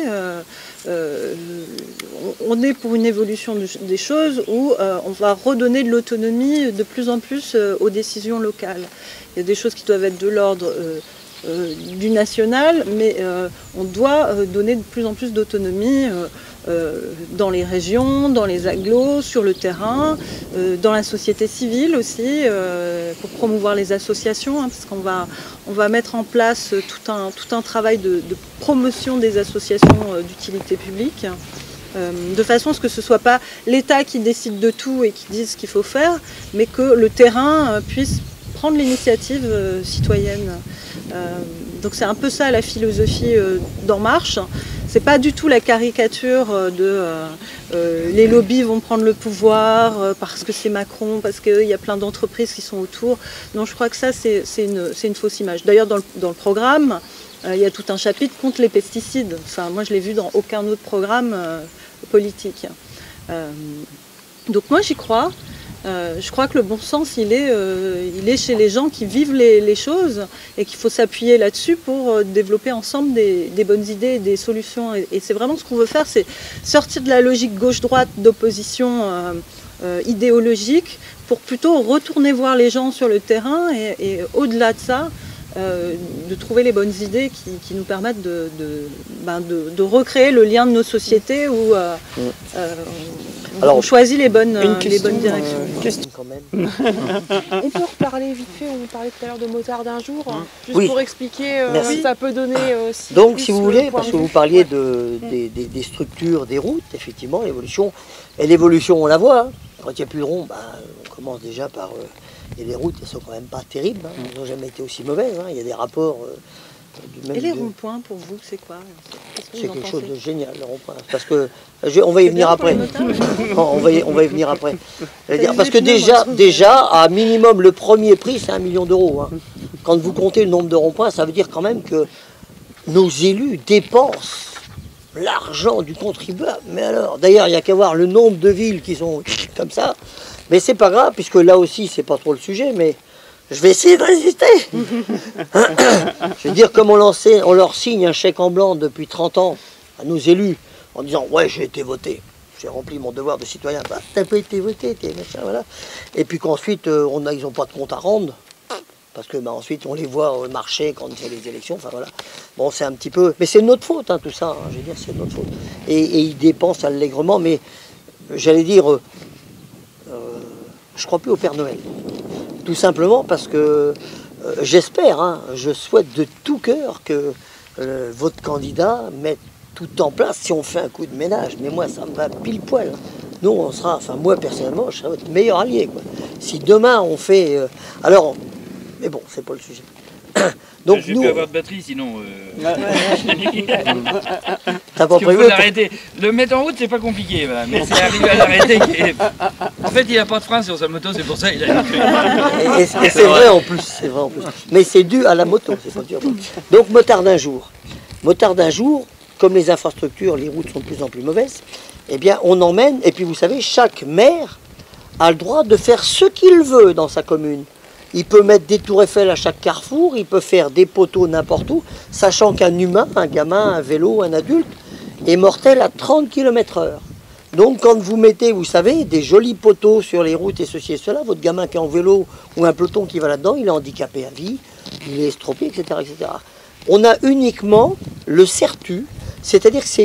On est pour une évolution des choses où on va redonner de l'autonomie de plus en plus aux décisions locales. Il y a des choses qui doivent être de l'ordre du national, mais on doit donner de plus en plus d'autonomie dans les régions, dans les agglos, sur le terrain, dans la société civile aussi, pour promouvoir les associations, hein, parce qu'on va mettre en place tout un travail de promotion des associations d'utilité publique, de façon à ce que ce ne soit pas l'État qui décide de tout et qui dise ce qu'il faut faire, mais que le terrain puisse prendre l'initiative citoyenne. Donc c'est un peu ça la philosophie d'En Marche. C'est pas du tout la caricature de les lobbies vont prendre le pouvoir parce que c'est Macron, parce qu'il y a plein d'entreprises qui sont autour. Non, je crois que ça c'est une fausse image. D'ailleurs dans le programme, il y a tout un chapitre contre les pesticides. Enfin, moi je l'ai vu dans aucun autre programme politique. Donc moi j'y crois. Je crois que le bon sens, il est chez les gens qui vivent les choses et qu'il faut s'appuyer là-dessus pour développer ensemble des bonnes idées et des solutions. Et c'est vraiment ce qu'on veut faire, c'est sortir de la logique gauche-droite d'opposition idéologique pour plutôt retourner voir les gens sur le terrain et au-delà de ça, de trouver les bonnes idées qui nous permettent de recréer le lien de nos sociétés où on choisit les bonnes directions. Question quand même. On peut reparler vite fait, on parlait tout à l'heure de motard d'un jour, juste Oui. pour expliquer ça peut donner aussi. Donc si vous voulez, parce que vous parliez des structures, des routes, effectivement, l'évolution. Et l'évolution, on la voit. Hein. Quand il n'y a plus de rond, on commence déjà par... et les routes, elles sont quand même pas terribles. Hein. Elles n'ont jamais été aussi mauvaises. Hein. Il y a des rapports... Et les ronds-points, pour vous, c'est quoi? C'est quelque chose de génial, le rond-point. Parce que... on va y venir après. On va y venir après. Parce que déjà, à minimum, le premier prix, c'est 1 million d'euros. Hein. Quand vous comptez le nombre de ronds-points, ça veut dire quand même que nos élus dépensent l'argent du contribuable. Mais alors, d'ailleurs, il n'y a qu'à voir le nombre de villes qui sont comme ça. Mais c'est pas grave, puisque là aussi, c'est pas trop le sujet, mais je vais essayer de résister. Je veux dire, comme on leur signe un chèque en blanc depuis 30 ans à nos élus, en disant « Ouais, j'ai été voté, j'ai rempli mon devoir de citoyen. » Bah, t'as pas été voté, t'es machin, voilà. Et puis qu'ensuite, ils n'ont pas de compte à rendre, parce que ensuite, on les voit au marché quand il y a les élections, enfin voilà. Bon, c'est un petit peu... Mais c'est de notre faute, hein, tout ça, hein, je veux dire, c'est de notre faute. Et ils dépensent allègrement, mais j'allais dire... je crois plus au Père Noël. Tout simplement parce que j'espère, hein, je souhaite de tout cœur que votre candidat mette tout en place si on fait un coup de ménage. Mais moi, ça me va pile poil. nous on sera, enfin moi personnellement, je serai votre meilleur allié, quoi. Si demain on fait... mais bon, c'est pas le sujet. Donc je peux avoir de batterie, sinon... T'as pas prévu faut l'arrêter. Le mettre en route, c'est pas compliqué, voilà. Mais c'est arriver à l'arrêter. En fait, il a pas de frein sur sa moto, c'est pour ça qu'il a... Et c'est vrai en plus, c'est vrai en plus. Mais c'est dû à la moto, c'est pas dû à moi. Donc motard d'un jour. Motard d'un jour, comme les infrastructures, les routes sont de plus en plus mauvaises, eh bien on emmène, et puis vous savez, chaque maire a le droit de faire ce qu'il veut dans sa commune. Il peut mettre des tours Eiffel à chaque carrefour, il peut faire des poteaux n'importe où, sachant qu'un humain, un gamin, un vélo, un adulte, est mortel à 30 km/h. Donc quand vous mettez, vous savez, des jolis poteaux sur les routes et ceci et cela, votre gamin qui est en vélo ou un peloton qui va là-dedans, il est handicapé à vie, il est estropié, etc., etc. On a uniquement le CERTU, c'est-à-dire que c'est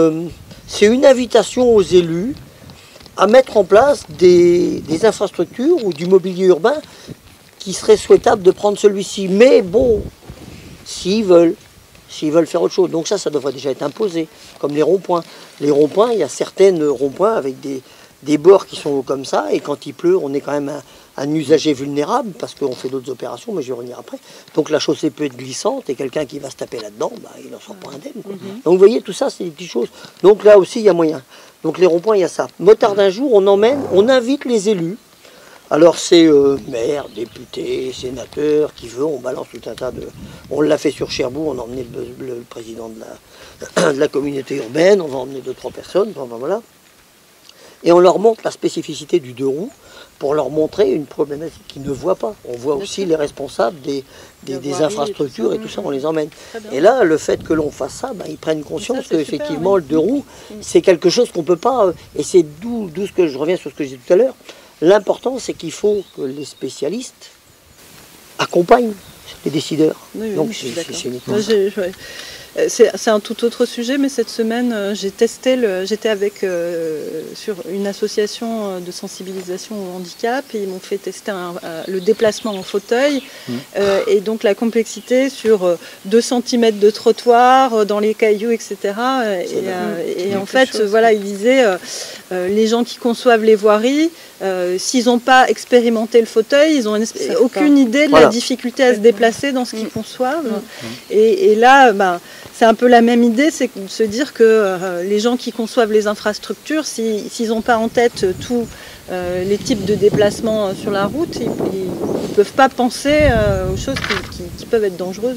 une invitation aux élus à mettre en place des infrastructures ou du mobilier urbain qui serait souhaitable de prendre celui-ci. Mais bon, s'ils veulent faire autre chose. Donc ça devrait déjà être imposé, comme les ronds-points. Les ronds-points, il y a certaines ronds-points avec des bords qui sont comme ça, et quand il pleut, on est quand même un usager vulnérable, parce qu'on fait d'autres opérations, mais je vais revenir après. Donc la chaussée peut être glissante, et quelqu'un qui va se taper là-dedans, il n'en sort pas indemne, quoi. Donc vous voyez, tout ça, c'est des petites choses. Donc là aussi, il y a moyen. Donc les ronds-points, il y a ça. Motard d'un jour, on invite les élus. Alors c'est maire, député, sénateur, qui veut, on balance tout un tas de... On l'a fait sur Cherbourg, on a emmené le président de la communauté urbaine, on va emmener 2-3 personnes, enfin, voilà. Et on leur montre la spécificité du deux roues pour leur montrer une problématique qu'ils ne voient pas. On voit aussi les responsables des infrastructures et tout ça, on les emmène. Et là, le fait que l'on fasse ça, ils prennent conscience qu'effectivement, le deux roues, c'est quelque chose qu'on ne peut pas... Et c'est d'où ce que je reviens sur ce que j'ai dit tout à l'heure. L'important, c'est qu'il faut que les spécialistes accompagnent les décideurs. Oui, donc c'est uniquement ça. C'est un tout autre sujet, mais cette semaine, j'ai testé, j'étais avec sur une association de sensibilisation au handicap, et ils m'ont fait tester le déplacement en fauteuil, et donc la complexité sur 2 cm de trottoir, dans les cailloux, etc. Et en fait, voilà, ils disaient, les gens qui conçoivent les voiries, s'ils n'ont pas expérimenté le fauteuil, ils n'ont aucune idée de la difficulté à se déplacer dans ce qu'ils conçoivent. Et là, c'est un peu la même idée, c'est de se dire que les gens qui conçoivent les infrastructures, s'ils n'ont pas en tête tous les types de déplacements sur la route, ils ne peuvent pas penser aux choses qui peuvent être dangereuses.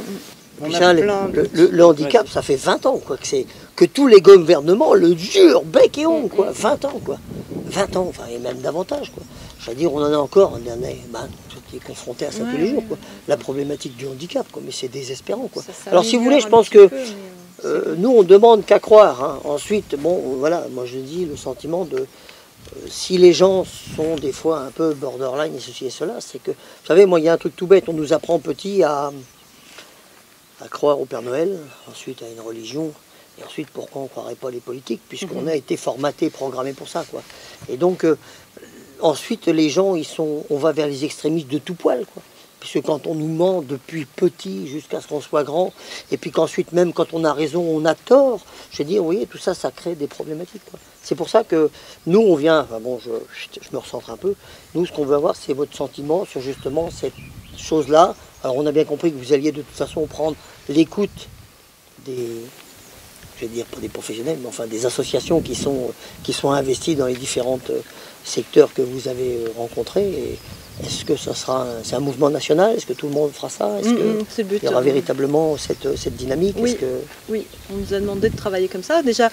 Le handicap, ça fait 20 ans quoi, que tous les gouvernements le jurent bec et ongle, quoi. 20 ans, quoi. 20 ans, enfin, et même davantage, quoi. Je veux dire, on en a encore, qui est confronté à ça tous les jours, quoi. La problématique du handicap, quoi, mais c'est désespérant, quoi. Alors si vous voulez, je pense que nous, on demande qu'à croire, hein. Ensuite, bon, voilà, moi je dis le sentiment de... si les gens sont des fois un peu borderline et ceci et cela, c'est que... Vous savez, moi, il y a un truc tout bête, on nous apprend petit à croire au Père Noël, ensuite à une religion, et ensuite pourquoi on ne croirait pas les politiques, puisqu'on a été formaté, programmé pour ça, quoi. Et donc, ensuite, les gens, on va vers les extrémistes de tout poil, quoi. Puisque quand on nous ment depuis petit jusqu'à ce qu'on soit grand, et puis qu'ensuite, même quand on a raison, on a tort, je veux dire, vous voyez, tout ça, ça crée des problématiques, quoi. C'est pour ça que nous, on vient, enfin bon, je me recentre un peu, nous, ce qu'on veut avoir, c'est votre sentiment sur justement cette chose-là. Alors, on a bien compris que vous alliez de toute façon prendre l'écoute des, je vais dire pas des professionnels, mais enfin des associations qui sont investies dans les différents secteurs que vous avez rencontrés. Est-ce que ça sera c'est un mouvement national? Est-ce que tout le monde fera ça? Est-ce qu'il y aura véritablement cette dynamique? Oui, oui, on nous a demandé de travailler comme ça. Déjà,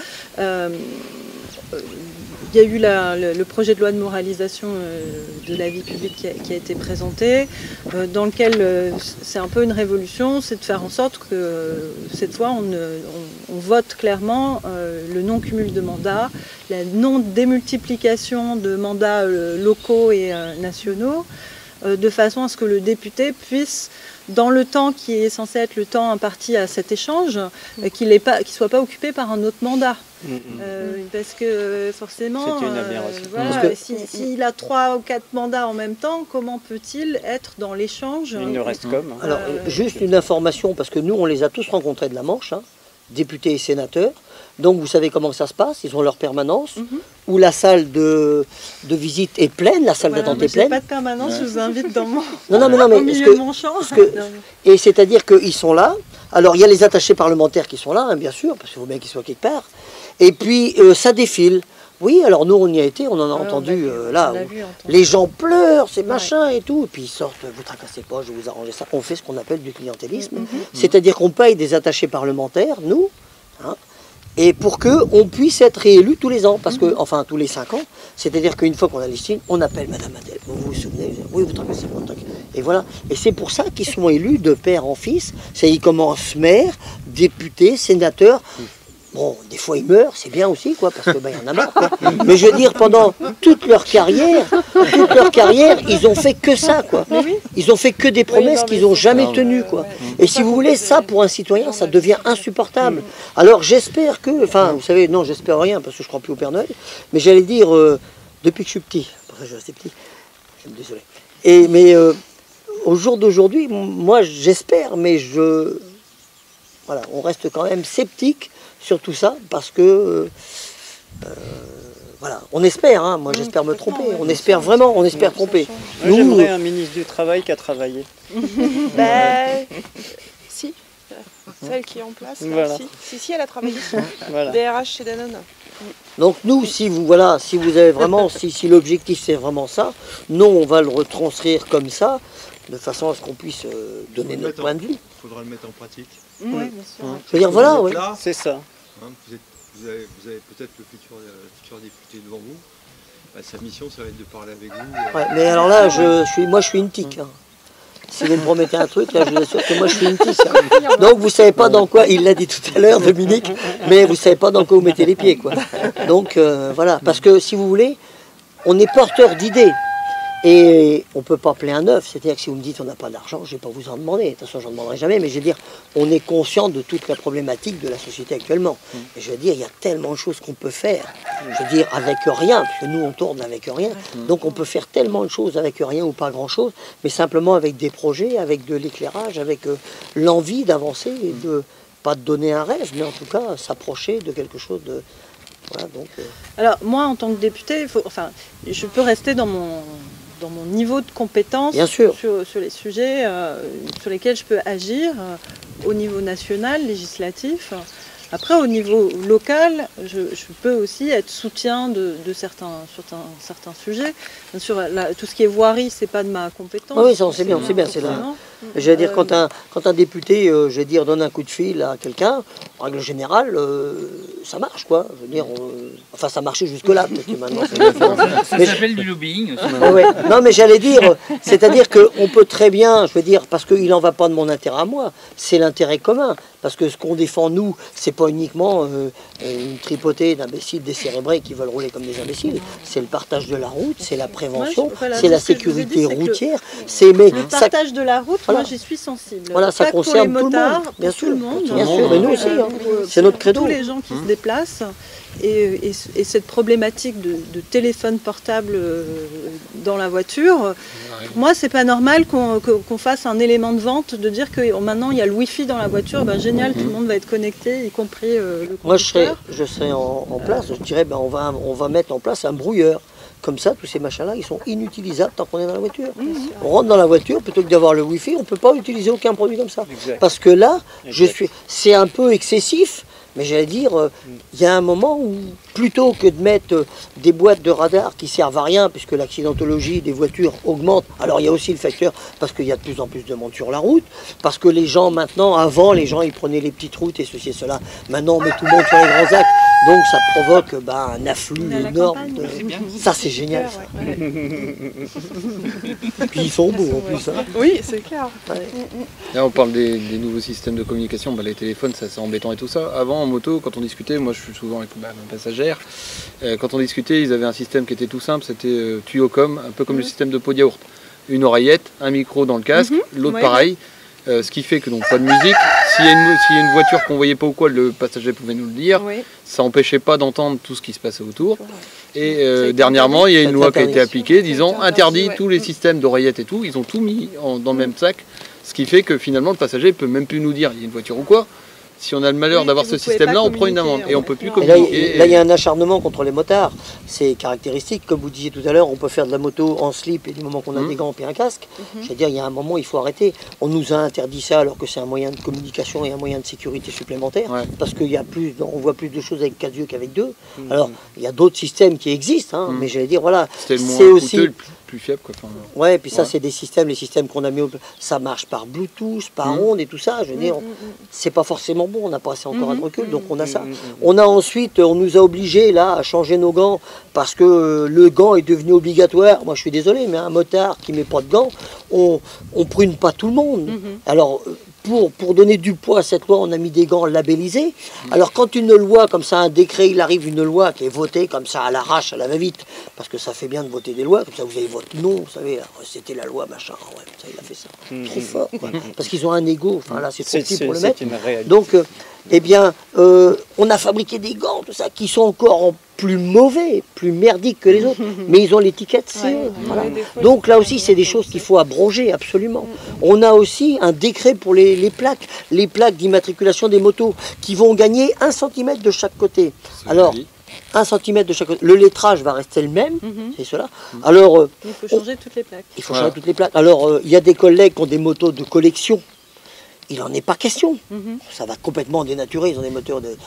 il y a eu le projet de loi de moralisation de la vie publique qui a été présenté, dans lequel c'est un peu une révolution, c'est de faire en sorte que cette fois on vote clairement le non-cumul de mandats, la non-démultiplication de mandats locaux et nationaux, de façon à ce que le député puisse, dans le temps qui est censé être le temps imparti à cet échange, qu'il ne soit pas occupé par un autre mandat. Parce que forcément, voilà, s'il a 3 ou 4 mandats en même temps, comment peut-il être dans l'échange? Il ne reste comme. Alors, juste une information, parce que nous, on les a tous rencontrés de la Manche, hein, députés et sénateurs. Donc vous savez comment ça se passe, ils ont leur permanence, où la salle de visite est pleine, la salle d'attente est pleine. Pas de permanence, je vous invite dans mon, au milieu de mon champ. Et c'est-à-dire qu'ils sont là. Alors il y a les attachés parlementaires qui sont là, hein, bien sûr, parce qu'il faut bien qu'ils soient quelque part. Et puis ça défile. Oui, alors nous on y a été, on en a entendu là, les gens pleurent, ces machins et tout, et puis ils sortent, vous tracassez pas, je vais vous arranger ça. On fait ce qu'on appelle du clientélisme, c'est-à-dire qu'on paye des attachés parlementaires, nous, hein, et pour qu'on puisse être réélu tous les ans, parce que, enfin tous les 5 ans, c'est-à-dire qu'une fois qu'on a les signes, on appelle Madame Adèle. Vous vous souvenez? Oui, vous tracassez pas, et voilà. Et c'est pour ça qu'ils sont élus de père en fils, ils commencent maire, député, sénateur. Bon, des fois ils meurent, c'est bien aussi, quoi, parce que y en a marre, quoi. Mais je veux dire, pendant toute leur carrière, ils ont fait que ça, quoi. Ils ont fait que des promesses qu'ils n'ont jamais tenues, quoi. Et si vous voulez, ça, pour un citoyen, ça devient insupportable. Alors j'espère que, enfin, vous savez, non, j'espère rien, parce que je crois plus au Père Noël, mais j'allais dire, depuis que je suis petit, parce que je suis assez petit, je suis désolé. Mais au jour d'aujourd'hui, moi j'espère, mais voilà, on reste quand même sceptique sur tout ça, parce que voilà, on espère, hein, moi j'espère me tromper, on espère vraiment, on espère tromper. Moi j'aimerais un ministre du Travail qui a travaillé. Si, celle qui est en place, voilà. si, elle a travaillé sur voilà. DRH chez Danone. Donc nous, si vous avez vraiment, si l'objectif c'est vraiment ça, nous on va le retranscrire comme ça, de façon à ce qu'on puisse donner notre point de vue. Il faudra le mettre en pratique. Oui, bien sûr. Je veux dire, voilà, oui. C'est ça. Hein, vous avez peut-être le futur député devant vous. Bah, sa mission, ça va être de parler avec vous. Ouais, mais alors là, moi je suis une tique. Hein. Si vous me promettez un truc, là je vous assure que moi je suis une tique. Hein. Donc vous savez pas dans quoi, il l'a dit tout à l'heure, Dominique, mais vous savez pas dans quoi vous mettez les pieds, quoi. Donc voilà, parce que si vous voulez, on est porteur d'idées. Et on ne peut pas appeler un œuf, c'est-à-dire que si vous me dites on n'a pas d'argent, je ne vais pas vous en demander, de toute façon je n'en demanderai jamais, mais je veux dire, on est conscient de toute la problématique de la société actuellement. Et je veux dire, il y a tellement de choses qu'on peut faire, je veux dire, avec rien, parce que nous on tourne avec rien, donc on peut faire tellement de choses avec rien ou pas grand-chose, mais simplement avec des projets, avec de l'éclairage, avec l'envie d'avancer et de, pas de donner un rêve, mais en tout cas s'approcher de quelque chose de... Voilà, donc, Alors moi en tant que député, je peux rester dans mon niveau de compétence sur les sujets sur lesquels je peux agir au niveau national, législatif. Après, au niveau local, je peux aussi être soutien de certains sujets. Bien sûr, tout ce qui est voirie, c'est pas de ma compétence. Oui, ça, on sait bien, c'est là. Je veux dire, quand un député, je veux dire, donne un coup de fil à quelqu'un, en règle générale, ça marche, quoi. Je veux dire, enfin, ça marchait jusque-là, peut-être que maintenant. Ça s'appelle du lobbying. Ouais. Non, mais j'allais dire, c'est-à-dire qu'on peut très bien, je veux dire, parce qu'il n'en va pas de mon intérêt à moi, c'est l'intérêt commun. Parce que ce qu'on défend, nous, c'est pas uniquement une tripotée d'imbéciles décérébrés qui veulent rouler comme des imbéciles. C'est le partage de la route, c'est la prévention, c'est la sécurité routière. Le partage de la route, moi j'y suis sensible. Voilà, ça concerne tout le monde. Bien sûr, bien sûr, mais nous aussi. C'est notre credo. Tous les gens qui se déplacent. Et cette problématique de téléphone portable dans la voiture, pour moi, c'est pas normal qu'on fasse un élément de vente, de dire que maintenant il y a le Wi-Fi dans la voiture, ben, génial, tout le monde va être connecté, y compris le conducteur. Moi, je serais en place, je dirais, ben, on va mettre en place un brouilleur. Comme ça, tous ces machins-là, ils sont inutilisables tant qu'on est dans la voiture. On rentre dans la voiture, plutôt que d'avoir le Wi-Fi, on ne peut pas utiliser aucun produit comme ça. Exact. Parce que là, c'est un peu excessif. Mais j'allais dire, il y a un moment où, plutôt que de mettre des boîtes de radar qui servent à rien, puisque l'accidentologie des voitures augmente, alors il y a aussi le facteur, parce qu'il y a de plus en plus de monde sur la route, parce que les gens maintenant, avant, les gens ils prenaient les petites routes et ceci et cela, maintenant on met tout le monde sur les grands axes, donc ça provoque un afflux énorme. Ça c'est génial. Ça. Puis ils sont beaux en plus. Hein. Oui, c'est clair. Ouais. Là on parle des nouveaux systèmes de communication, les téléphones c'est embêtant et tout ça. Avant en moto, quand on discutait, moi je suis souvent avec ma passagère, quand on discutait, ils avaient un système qui était tout simple, c'était tuyaucom, un peu comme le système de pot de yaourt. Une oreillette, un micro dans le casque, l'autre pareil, ce qui fait que donc pas de musique. S'il y a une voiture qu'on voyait pas ou quoi, le passager pouvait nous le dire, ça n'empêchait pas d'entendre tout ce qui se passait autour. Et dernièrement, il y a une loi qui a été appliquée disant interdit tous les systèmes d'oreillettes et tout, ils ont tout mis dans le même sac, ce qui fait que finalement le passager peut même plus nous dire il y a une voiture ou quoi. Si on a le malheur Oui, d'avoir et ce vous pouvez système-là, pas on prend une amende. communiquer, Et on ouais. peut plus Non. Et là, communiquer. il y a un acharnement contre les motards. C'est caractéristique, comme vous disiez tout à l'heure, on peut faire de la moto en slip et du moment qu'on a des gants et un casque. Je veux dire, il y a un moment, il faut arrêter. On nous a interdit ça alors que c'est un moyen de communication et un moyen de sécurité supplémentaire. Ouais. Parce qu'il y a plus, on voit plus de choses avec 4 yeux qu'avec 2. Alors, il y a d'autres systèmes qui existent, hein, mais j'allais dire, voilà, C'était le moins c'est coûteux, aussi. le plus fiable. Quoi. Enfin, Ouais, puis ça, Ouais. c'est des systèmes, les systèmes qu'on a mis au. Ça marche par Bluetooth, par onde et tout ça. Je veux dire, c'est pas forcément bon, on n'a pas assez encore de recul, donc on a ça. On a ensuite, on nous a obligés là à changer nos gants parce que le gant est devenu obligatoire. Moi, je suis désolé, mais un motard qui met pas de gants, on prune pas tout le monde. Alors. Pour donner du poids à cette loi, on a mis des gants labellisés. Alors quand une loi comme ça, un décret, il arrive une loi qui est votée comme ça à l'arrache, à la va-vite, parce que ça fait bien de voter des lois, comme ça vous avez votre nom, vous savez, c'était la loi, machin, ouais, ça il a fait ça. Trop fort, quoi. Parce qu'ils ont un ego, enfin là c'est trop petit pour le mettre. une réalité. Donc, eh bien, on a fabriqué des gants, tout ça, qui sont encore plus mauvais, plus merdiques que les autres, mais ils ont l'étiquette CE. Voilà. Donc là aussi, c'est des choses qu'il faut abroger absolument. On a aussi un décret pour les plaques d'immatriculation des motos, qui vont gagner 1 cm de chaque côté. Alors, 1 cm de chaque côté. Le lettrage va rester le même, c'est cela. Alors, Il faut changer toutes les plaques. il faut changer toutes les plaques. Alors, il y a des collègues qui ont des motos de collection. Il n'en est pas question. Ça va complètement dénaturer. Ils ont des moteurs de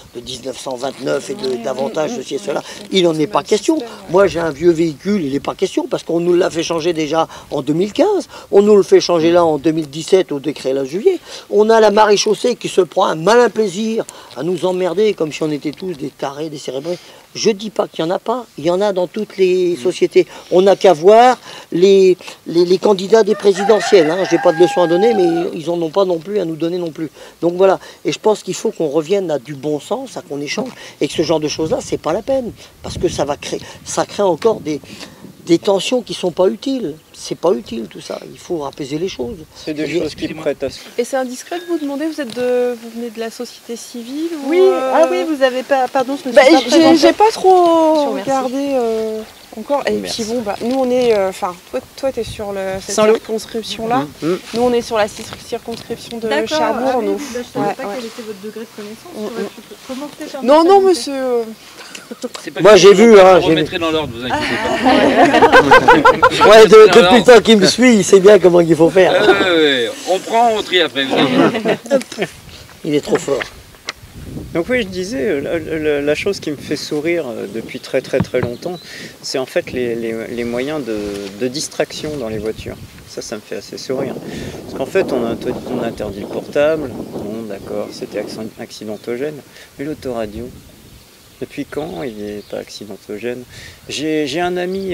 1929 et davantage ceci et cela. Il n'en est pas question. Moi, j'ai un vieux véhicule, il n'est pas question parce qu'on nous l'a fait changer déjà en 2015. On nous le fait changer là en 2017 au décret là juillet. On a la maréchaussée qui se prend un malin plaisir à nous emmerder comme si on était tous des tarés, des cérébrés. Je ne dis pas qu'il n'y en a pas, il y en a dans toutes les sociétés. On n'a qu'à voir les candidats des présidentielles. Hein. Je n'ai pas de leçon à donner, mais ils n'en ont pas non plus à nous donner non plus. Donc voilà, et je pense qu'il faut qu'on revienne à du bon sens, à qu'on échange, et que ce genre de choses-là, c'est pas la peine. Parce que ça crée encore des tensions qui ne sont pas utiles. C'est pas utile tout ça, il faut apaiser les choses. C'est des choses qui prêtent à se... Et c'est indiscret de vous demander, vous venez de la société civile ou, Oui, ah oui, vous avez pas. Pardon, je me suis Bah, pas présentée. j'ai pas trop Je vous remercie. regardé encore. Et Merci. puis bon, bah, nous on est. Enfin, toi t'es sur cette Saint-Lô. circonscription-là. Nous on est sur la circonscription de D'accord, Cherbourg. ah oui, nous. bah, je ne savais Ouais, pas ouais. quel était votre degré de connaissance. Comment c'est faire Non, votre non, qualité monsieur. C'est pas Moi, grave, j'ai vu, on hein, le j'ai vu. remettrai dans l'ordre, vous inquiétez pas. Ouais, depuis Alors, le temps qu'il me suit, il sait bien comment il faut faire. ouais. On prend, on trie après. Vous inquiétez pas. Il est trop fort. Donc oui, je disais, la chose qui me fait sourire depuis très longtemps, c'est en fait les moyens de distraction dans les voitures. Ça me fait assez sourire. Parce qu'en fait, on interdit le portable, bon d'accord, c'était accidentogène, mais l'autoradio, depuis quand il n'est pas accidentogène? J'ai un ami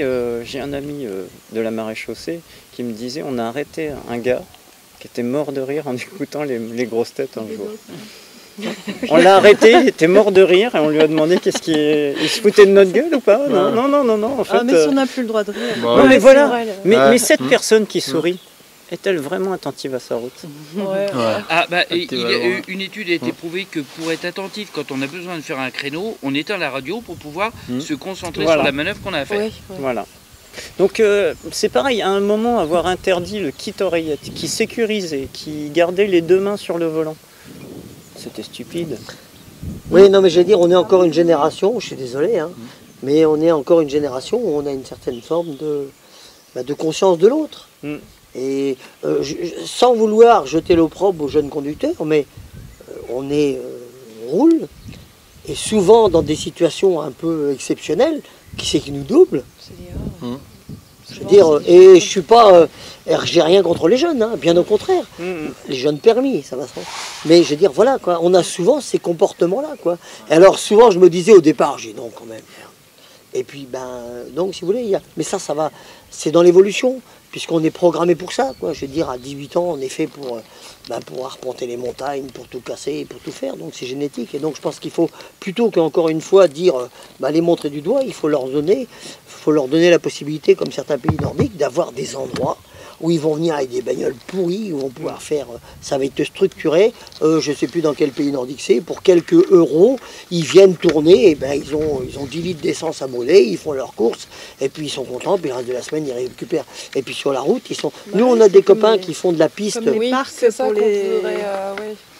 de la maréchaussée qui me disait, on a arrêté un gars qui était mort de rire en écoutant les grosses têtes un jour. On l'a arrêté, il était mort de rire et on lui a demandé il se foutait de notre gueule ou pas? Non, en fait. Ah, mais si on n'a plus le droit de rire. Bah, non, mais c'est voilà. vrai, là. Mais cette personne qui sourit, est-elle vraiment attentive à sa route? Ouais. Ah, bah, Équivalent. une étude a été prouvée que pour être attentif, quand on a besoin de faire un créneau, on éteint la radio pour pouvoir se concentrer Voilà. sur la manœuvre qu'on a à faire. Ouais. Voilà. Donc c'est pareil, à un moment, avoir interdit le kit oreillette, qui sécurisait, qui gardait les deux mains sur le volant, c'était stupide. Oui, non, mais je veux dire, on est encore une génération, je suis désolé, hein, mais on est encore une génération où on a une certaine forme de conscience de l'autre. Mm. Et sans vouloir jeter l'opprobre aux jeunes conducteurs, mais on roule, et souvent dans des situations un peu exceptionnelles, qui c'est qui nous double? Je veux dire, et je suis pas, j'ai rien contre les jeunes, hein, bien au contraire. Les jeunes permis, ça va sans. Mais je veux dire, voilà, quoi, on a souvent ces comportements-là, quoi. Et alors souvent, je me disais au départ, j'ai donc quand même. Et puis, donc, si vous voulez, mais ça va, c'est dans l'évolution, puisqu'on est programmé pour ça, quoi. Je veux dire, à 18 ans, on est fait pour arpenter les montagnes, pour tout casser, pour tout faire, donc c'est génétique. Et donc, je pense qu'il faut, plutôt qu'encore une fois dire, les montrer du doigt, il faut leur donner la possibilité, comme certains pays nordiques, d'avoir des endroits où ils vont venir avec des bagnoles pourries, où ils vont pouvoir faire, ça va être structuré, je ne sais plus dans quel pays nordique c'est, pour quelques euros, ils viennent tourner, et ils ont 10 litres d'essence à brûler, ils font leurs courses, et puis ils sont contents, puis le reste de la semaine, ils récupèrent. Et puis sur la route, ils sont... Nous, on a des copains qui font de la piste. Comme les Oui, parcs c'est ça pour qu'on les... voudrait.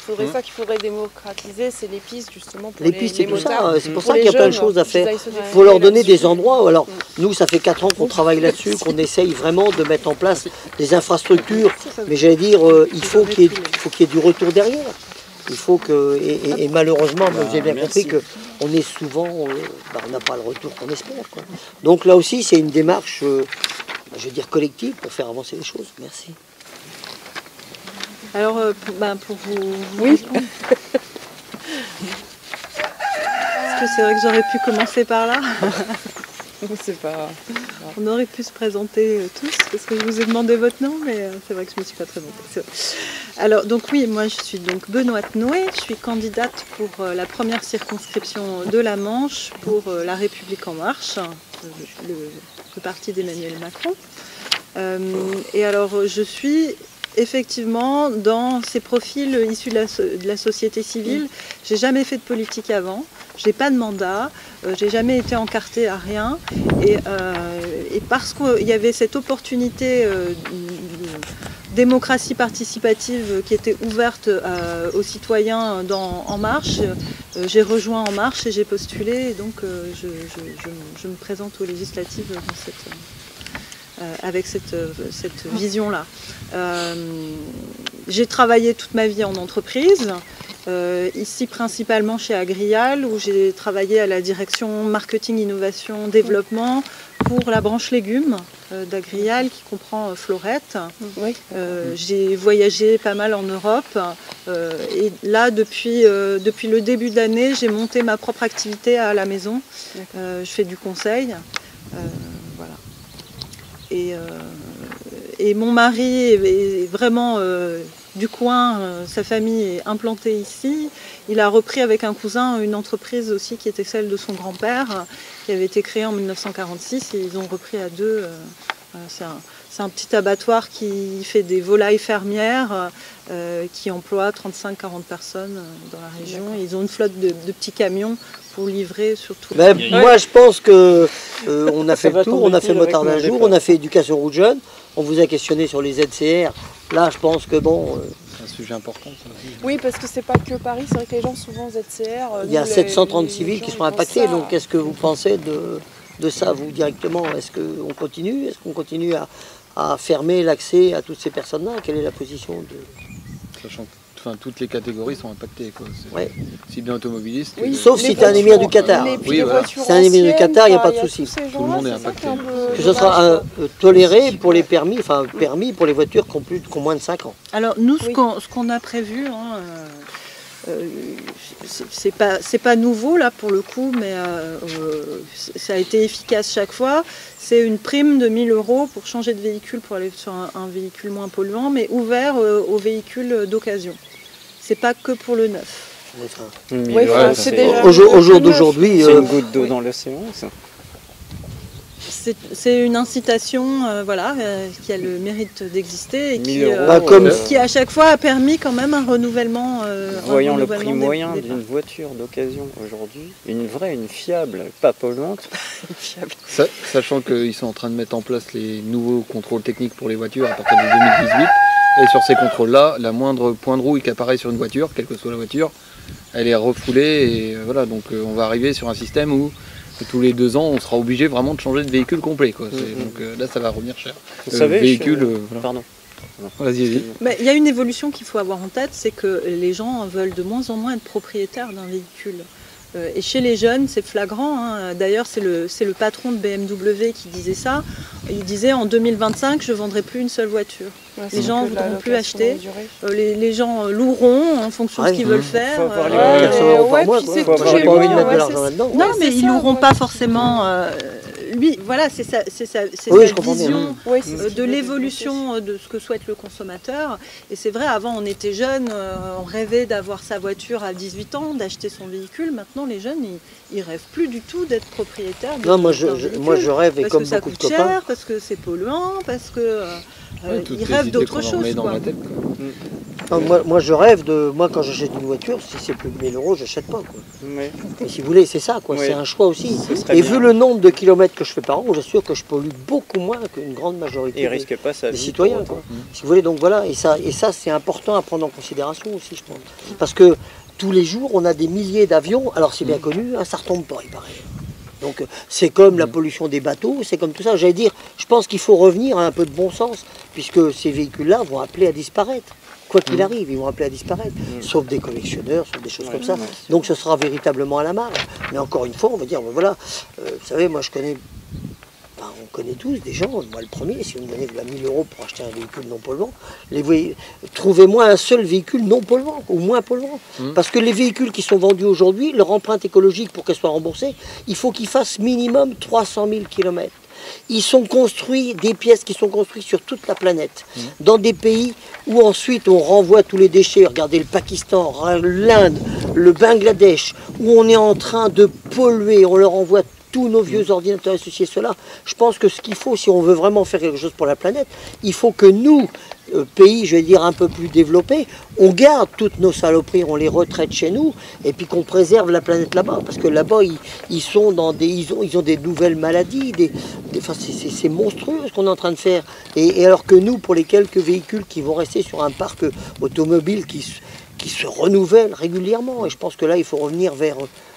faudrait ça qu'il faudrait démocratiser, c'est les pistes justement pour Les pistes, c'est les tout motards. ça. C'est pour ça qu'il y a plein de choses à faire. Il Il faut leur donner des endroits. Alors, nous, ça fait 4 ans qu'on travaille là-dessus, qu'on essaye vraiment de mettre en place des infrastructures. Mais j'allais dire, il faut qu'il y ait du retour derrière. Il faut que, et malheureusement, vous avez bien compris qu'on est souvent, on n'a pas le retour qu'on espère, quoi. Donc là aussi, c'est une démarche, je veux dire, collective pour faire avancer les choses. Merci. Alors, pour vous... Oui. Est-ce que c'est vrai que j'aurais pu commencer par là? C'est pas... On aurait pu se présenter tous, parce que je vous ai demandé votre nom, mais c'est vrai que je ne me suis pas présentée. Alors, donc oui, moi je suis donc Benoîte Noé, je suis candidate pour la première circonscription de la Manche pour La République En Marche, le parti d'Emmanuel Macron. Et alors, je suis effectivement dans ces profils issus de la société civile. J'ai jamais fait de politique avant. J'ai pas de mandat, j'ai jamais été encartée à rien, et parce qu'il y avait cette opportunité de démocratie participative qui était ouverte aux citoyens En Marche, j'ai rejoint En Marche et j'ai postulé, et donc je me présente aux législatives avec cette vision-là. J'ai travaillé toute ma vie en entreprise. Ici principalement chez Agrial, où j'ai travaillé à la direction marketing, innovation, développement pour la branche légumes d'Agrial qui comprend Florette. Oui. J'ai voyagé pas mal en Europe et là depuis le début d'année j'ai monté ma propre activité à la maison. Je fais du conseil. Voilà. Et mon mari est vraiment du coin, sa famille est implantée ici. Il a repris avec un cousin une entreprise aussi qui était celle de son grand-père, qui avait été créée en 1946, et ils ont repris à deux. C'est un petit abattoir qui fait des volailles fermières, qui emploie 35-40 personnes dans la région. Et ils ont une flotte de petits camions pour livrer surtout. Moi, je pense que on a fait le tour, on a fait motard d'un jour, on a fait éducation route jeune, on vous a questionné sur les ZCR. Là, je pense que bon... C'est un sujet important, ça aussi. Oui, parce que c'est pas que Paris, c'est vrai que les gens souvent ZCR... Il y a 730 civils qui sont impactés, donc qu'est-ce que vous pensez de ça, vous, directement? Est-ce qu'on continue? Est-ce qu'on continue à fermer l'accès à toutes ces personnes-là? Quelle est la position de... Sachant que toutes les catégories sont impactées, quoi. Ouais. Si bien automobiliste... Oui, sauf si tu es un émir du Qatar. Oui, voilà. Si tu es un émir du Qatar, il n'y a pas de souci. Tout le monde est impacté. Que ce sera toléré pour les permis, enfin permis pour les voitures qui ont moins de 5 ans. Alors nous, ce qu'on a prévu, c'est pas nouveau là pour le coup, mais ça a été efficace chaque fois. C'est une prime de 1 000 € pour changer de véhicule, pour aller sur un véhicule moins polluant, mais ouvert aux véhicules d'occasion. C'est pas que pour le neuf. Oui, c'est déjà... Au jour d'aujourd'hui... C'est une goutte d'eau dans l'océan, ça. C'est une incitation qui a le mérite d'exister et qui à chaque fois a permis quand même un renouvellement. Voyant le prix moyen d'une voiture d'occasion aujourd'hui, une fiable, pas polluante. Sachant qu'ils sont en train de mettre en place les nouveaux contrôles techniques pour les voitures à partir de 2018, et sur ces contrôles-là, la moindre point de rouille qui apparaît sur une voiture, quelle que soit la voiture, elle est refoulée, et voilà, donc on va arriver sur un système où tous les 2 ans, on sera obligé vraiment de changer de véhicule complet, quoi. Donc là, ça va revenir cher. Vous savez, véhicule, pardon. Vas-y. Il y a une évolution qu'il faut avoir en tête, c'est que les gens veulent de moins en moins être propriétaires d'un véhicule. Et chez les jeunes, c'est flagrant, hein. D'ailleurs, c'est le patron de BMW qui disait ça. Il disait en 2025, je ne vendrai plus une seule voiture. Ouais, les gens ne voudront plus acheter. Les gens loueront en fonction de ce qu'ils veulent faire. Non, mais ils ne loueront pas forcément. Lui, voilà, c'est sa vision de l'évolution de ce que souhaite le consommateur. Et c'est vrai, avant on était jeunes, on rêvait d'avoir sa voiture à 18 ans, d'acheter son véhicule. Maintenant, les jeunes, ils rêvent plus du tout d'être propriétaires. Non, moi je rêve, et comme beaucoup de copains. Parce que ça coûte cher, parce que c'est polluant, parce que ils rêvent d'autre chose. Non, moi, je rêve de... Moi, quand j'achète une voiture, si c'est plus de 1000 €, j'achète pas, quoi. Oui. Mais si vous voulez, c'est ça, quoi. Oui. C'est un choix aussi. serait Et bien. vu le nombre de kilomètres que je fais par an, j'assure que je pollue beaucoup moins qu'une grande majorité Et il risque pas sa des vie citoyens, pour quoi. autant. Si vous voulez, donc voilà. Et ça c'est important à prendre en considération aussi, je pense. Parce que tous les jours, on a des milliers d'avions. Alors, c'est bien connu, hein, ça retombe pas, il paraît. Donc c'est comme la pollution des bateaux, c'est comme tout ça. J'allais dire, je pense qu'il faut revenir à un peu de bon sens, puisque ces véhicules-là vont appeler à disparaître. Quoi qu'il arrive, ils vont appeler à disparaître, sauf des collectionneurs, sauf des choses comme ça. Donc ce sera véritablement à la marge. Mais encore une fois, on va dire, ben voilà, vous savez, moi je connais, enfin, on connaît tous des gens, moi le premier, si vous me donnez 1000 € pour acheter un véhicule non polluant, trouvez-moi un seul véhicule non polluant ou moins polluant. Parce que les véhicules qui sont vendus aujourd'hui, leur empreinte écologique pour qu'elle soit remboursée, il faut qu'ils fassent minimum 300 000 km. Ils sont construits, des pièces qui sont construites sur toute la planète, dans des pays où ensuite on renvoie tous les déchets. Regardez le Pakistan, l'Inde, le Bangladesh, où on est en train de polluer, on leur envoie tous nos vieux ordinateurs et ceci et cela. Je pense que ce qu'il faut, si on veut vraiment faire quelque chose pour la planète, il faut que nous, pays, je vais dire, un peu plus développés, on garde toutes nos saloperies, on les retraite chez nous, et puis qu'on préserve la planète là-bas. Parce que là-bas, ils sont dans des, ils ont des nouvelles maladies, enfin, c'est monstrueux ce qu'on est en train de faire. Et alors que nous, pour les quelques véhicules qui vont rester sur un parc automobile qui se renouvelle régulièrement, et je pense que là, il faut revenir vers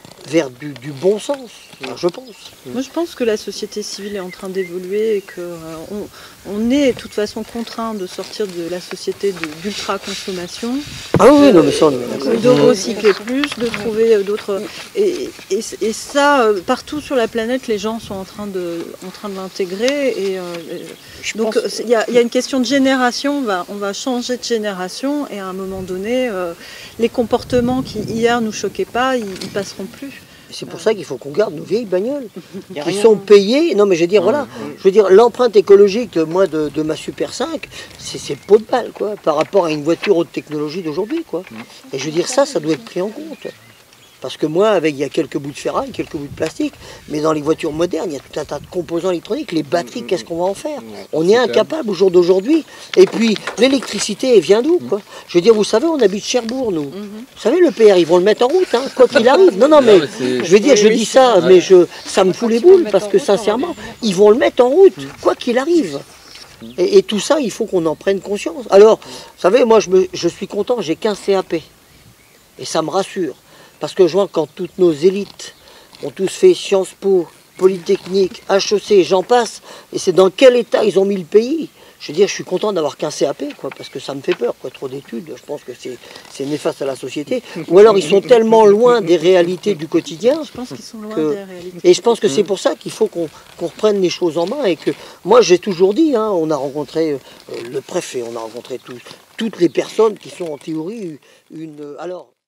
du bon sens, enfin, je pense. Moi, je pense que la société civile est en train d'évoluer et qu'on on est de toute façon contraint de sortir de la société d'ultra-consommation. Ah oui, non, mais ça, on est d'accord. De recycler plus, de trouver d'autres... Et ça, partout sur la planète, les gens sont en train de l'intégrer. Et donc, il y a une question de génération. On va changer de génération et à un moment donné, les comportements qui hier nous choquaient pas, ils passeront plus. C'est pour ça qu'il faut qu'on garde nos vieilles bagnoles qui sont payées. Non, mais je veux dire, voilà, je veux dire, l'empreinte écologique, moi, de ma Super 5, c'est peau de balle, quoi, par rapport à une voiture haute technologie d'aujourd'hui, quoi. Et je veux dire, ça doit être pris en compte. Parce que moi, il y a quelques bouts de ferraille, quelques bouts de plastique, mais dans les voitures modernes, il y a tout un tas de composants électroniques. Les batteries, qu'est-ce qu'on va en faire? On est incapable au jour d'aujourd'hui. Et puis, l'électricité, elle vient d'où, quoi? Je veux dire, vous savez, on habite Cherbourg, nous. Vous savez, le PR, ils vont le mettre en route, hein, quoi qu'il arrive. Non, mais je veux dire, je dis ça, mais ça me fout les boules, parce que sincèrement, ils vont le mettre en route, quoi qu'il arrive. Et tout ça, il faut qu'on en prenne conscience. Alors, vous savez, moi, je suis content, j'ai qu'un CAP. Et ça me rassure. Parce que je vois quand toutes nos élites ont tous fait Sciences Po, Polytechnique, HEC, j'en passe, et c'est dans quel état ils ont mis le pays. Je veux dire, je suis content d'avoir qu'un CAP, quoi, parce que ça me fait peur, quoi, trop d'études, je pense que c'est néfaste à la société. Ou alors ils sont tellement loin des réalités du quotidien. Je pense qu'ils sont loin des réalités. Et je pense que c'est pour ça qu'il faut qu'on reprenne les choses en main, et que moi j'ai toujours dit, hein, on a rencontré le préfet, on a rencontré toutes les personnes qui sont en théorie alors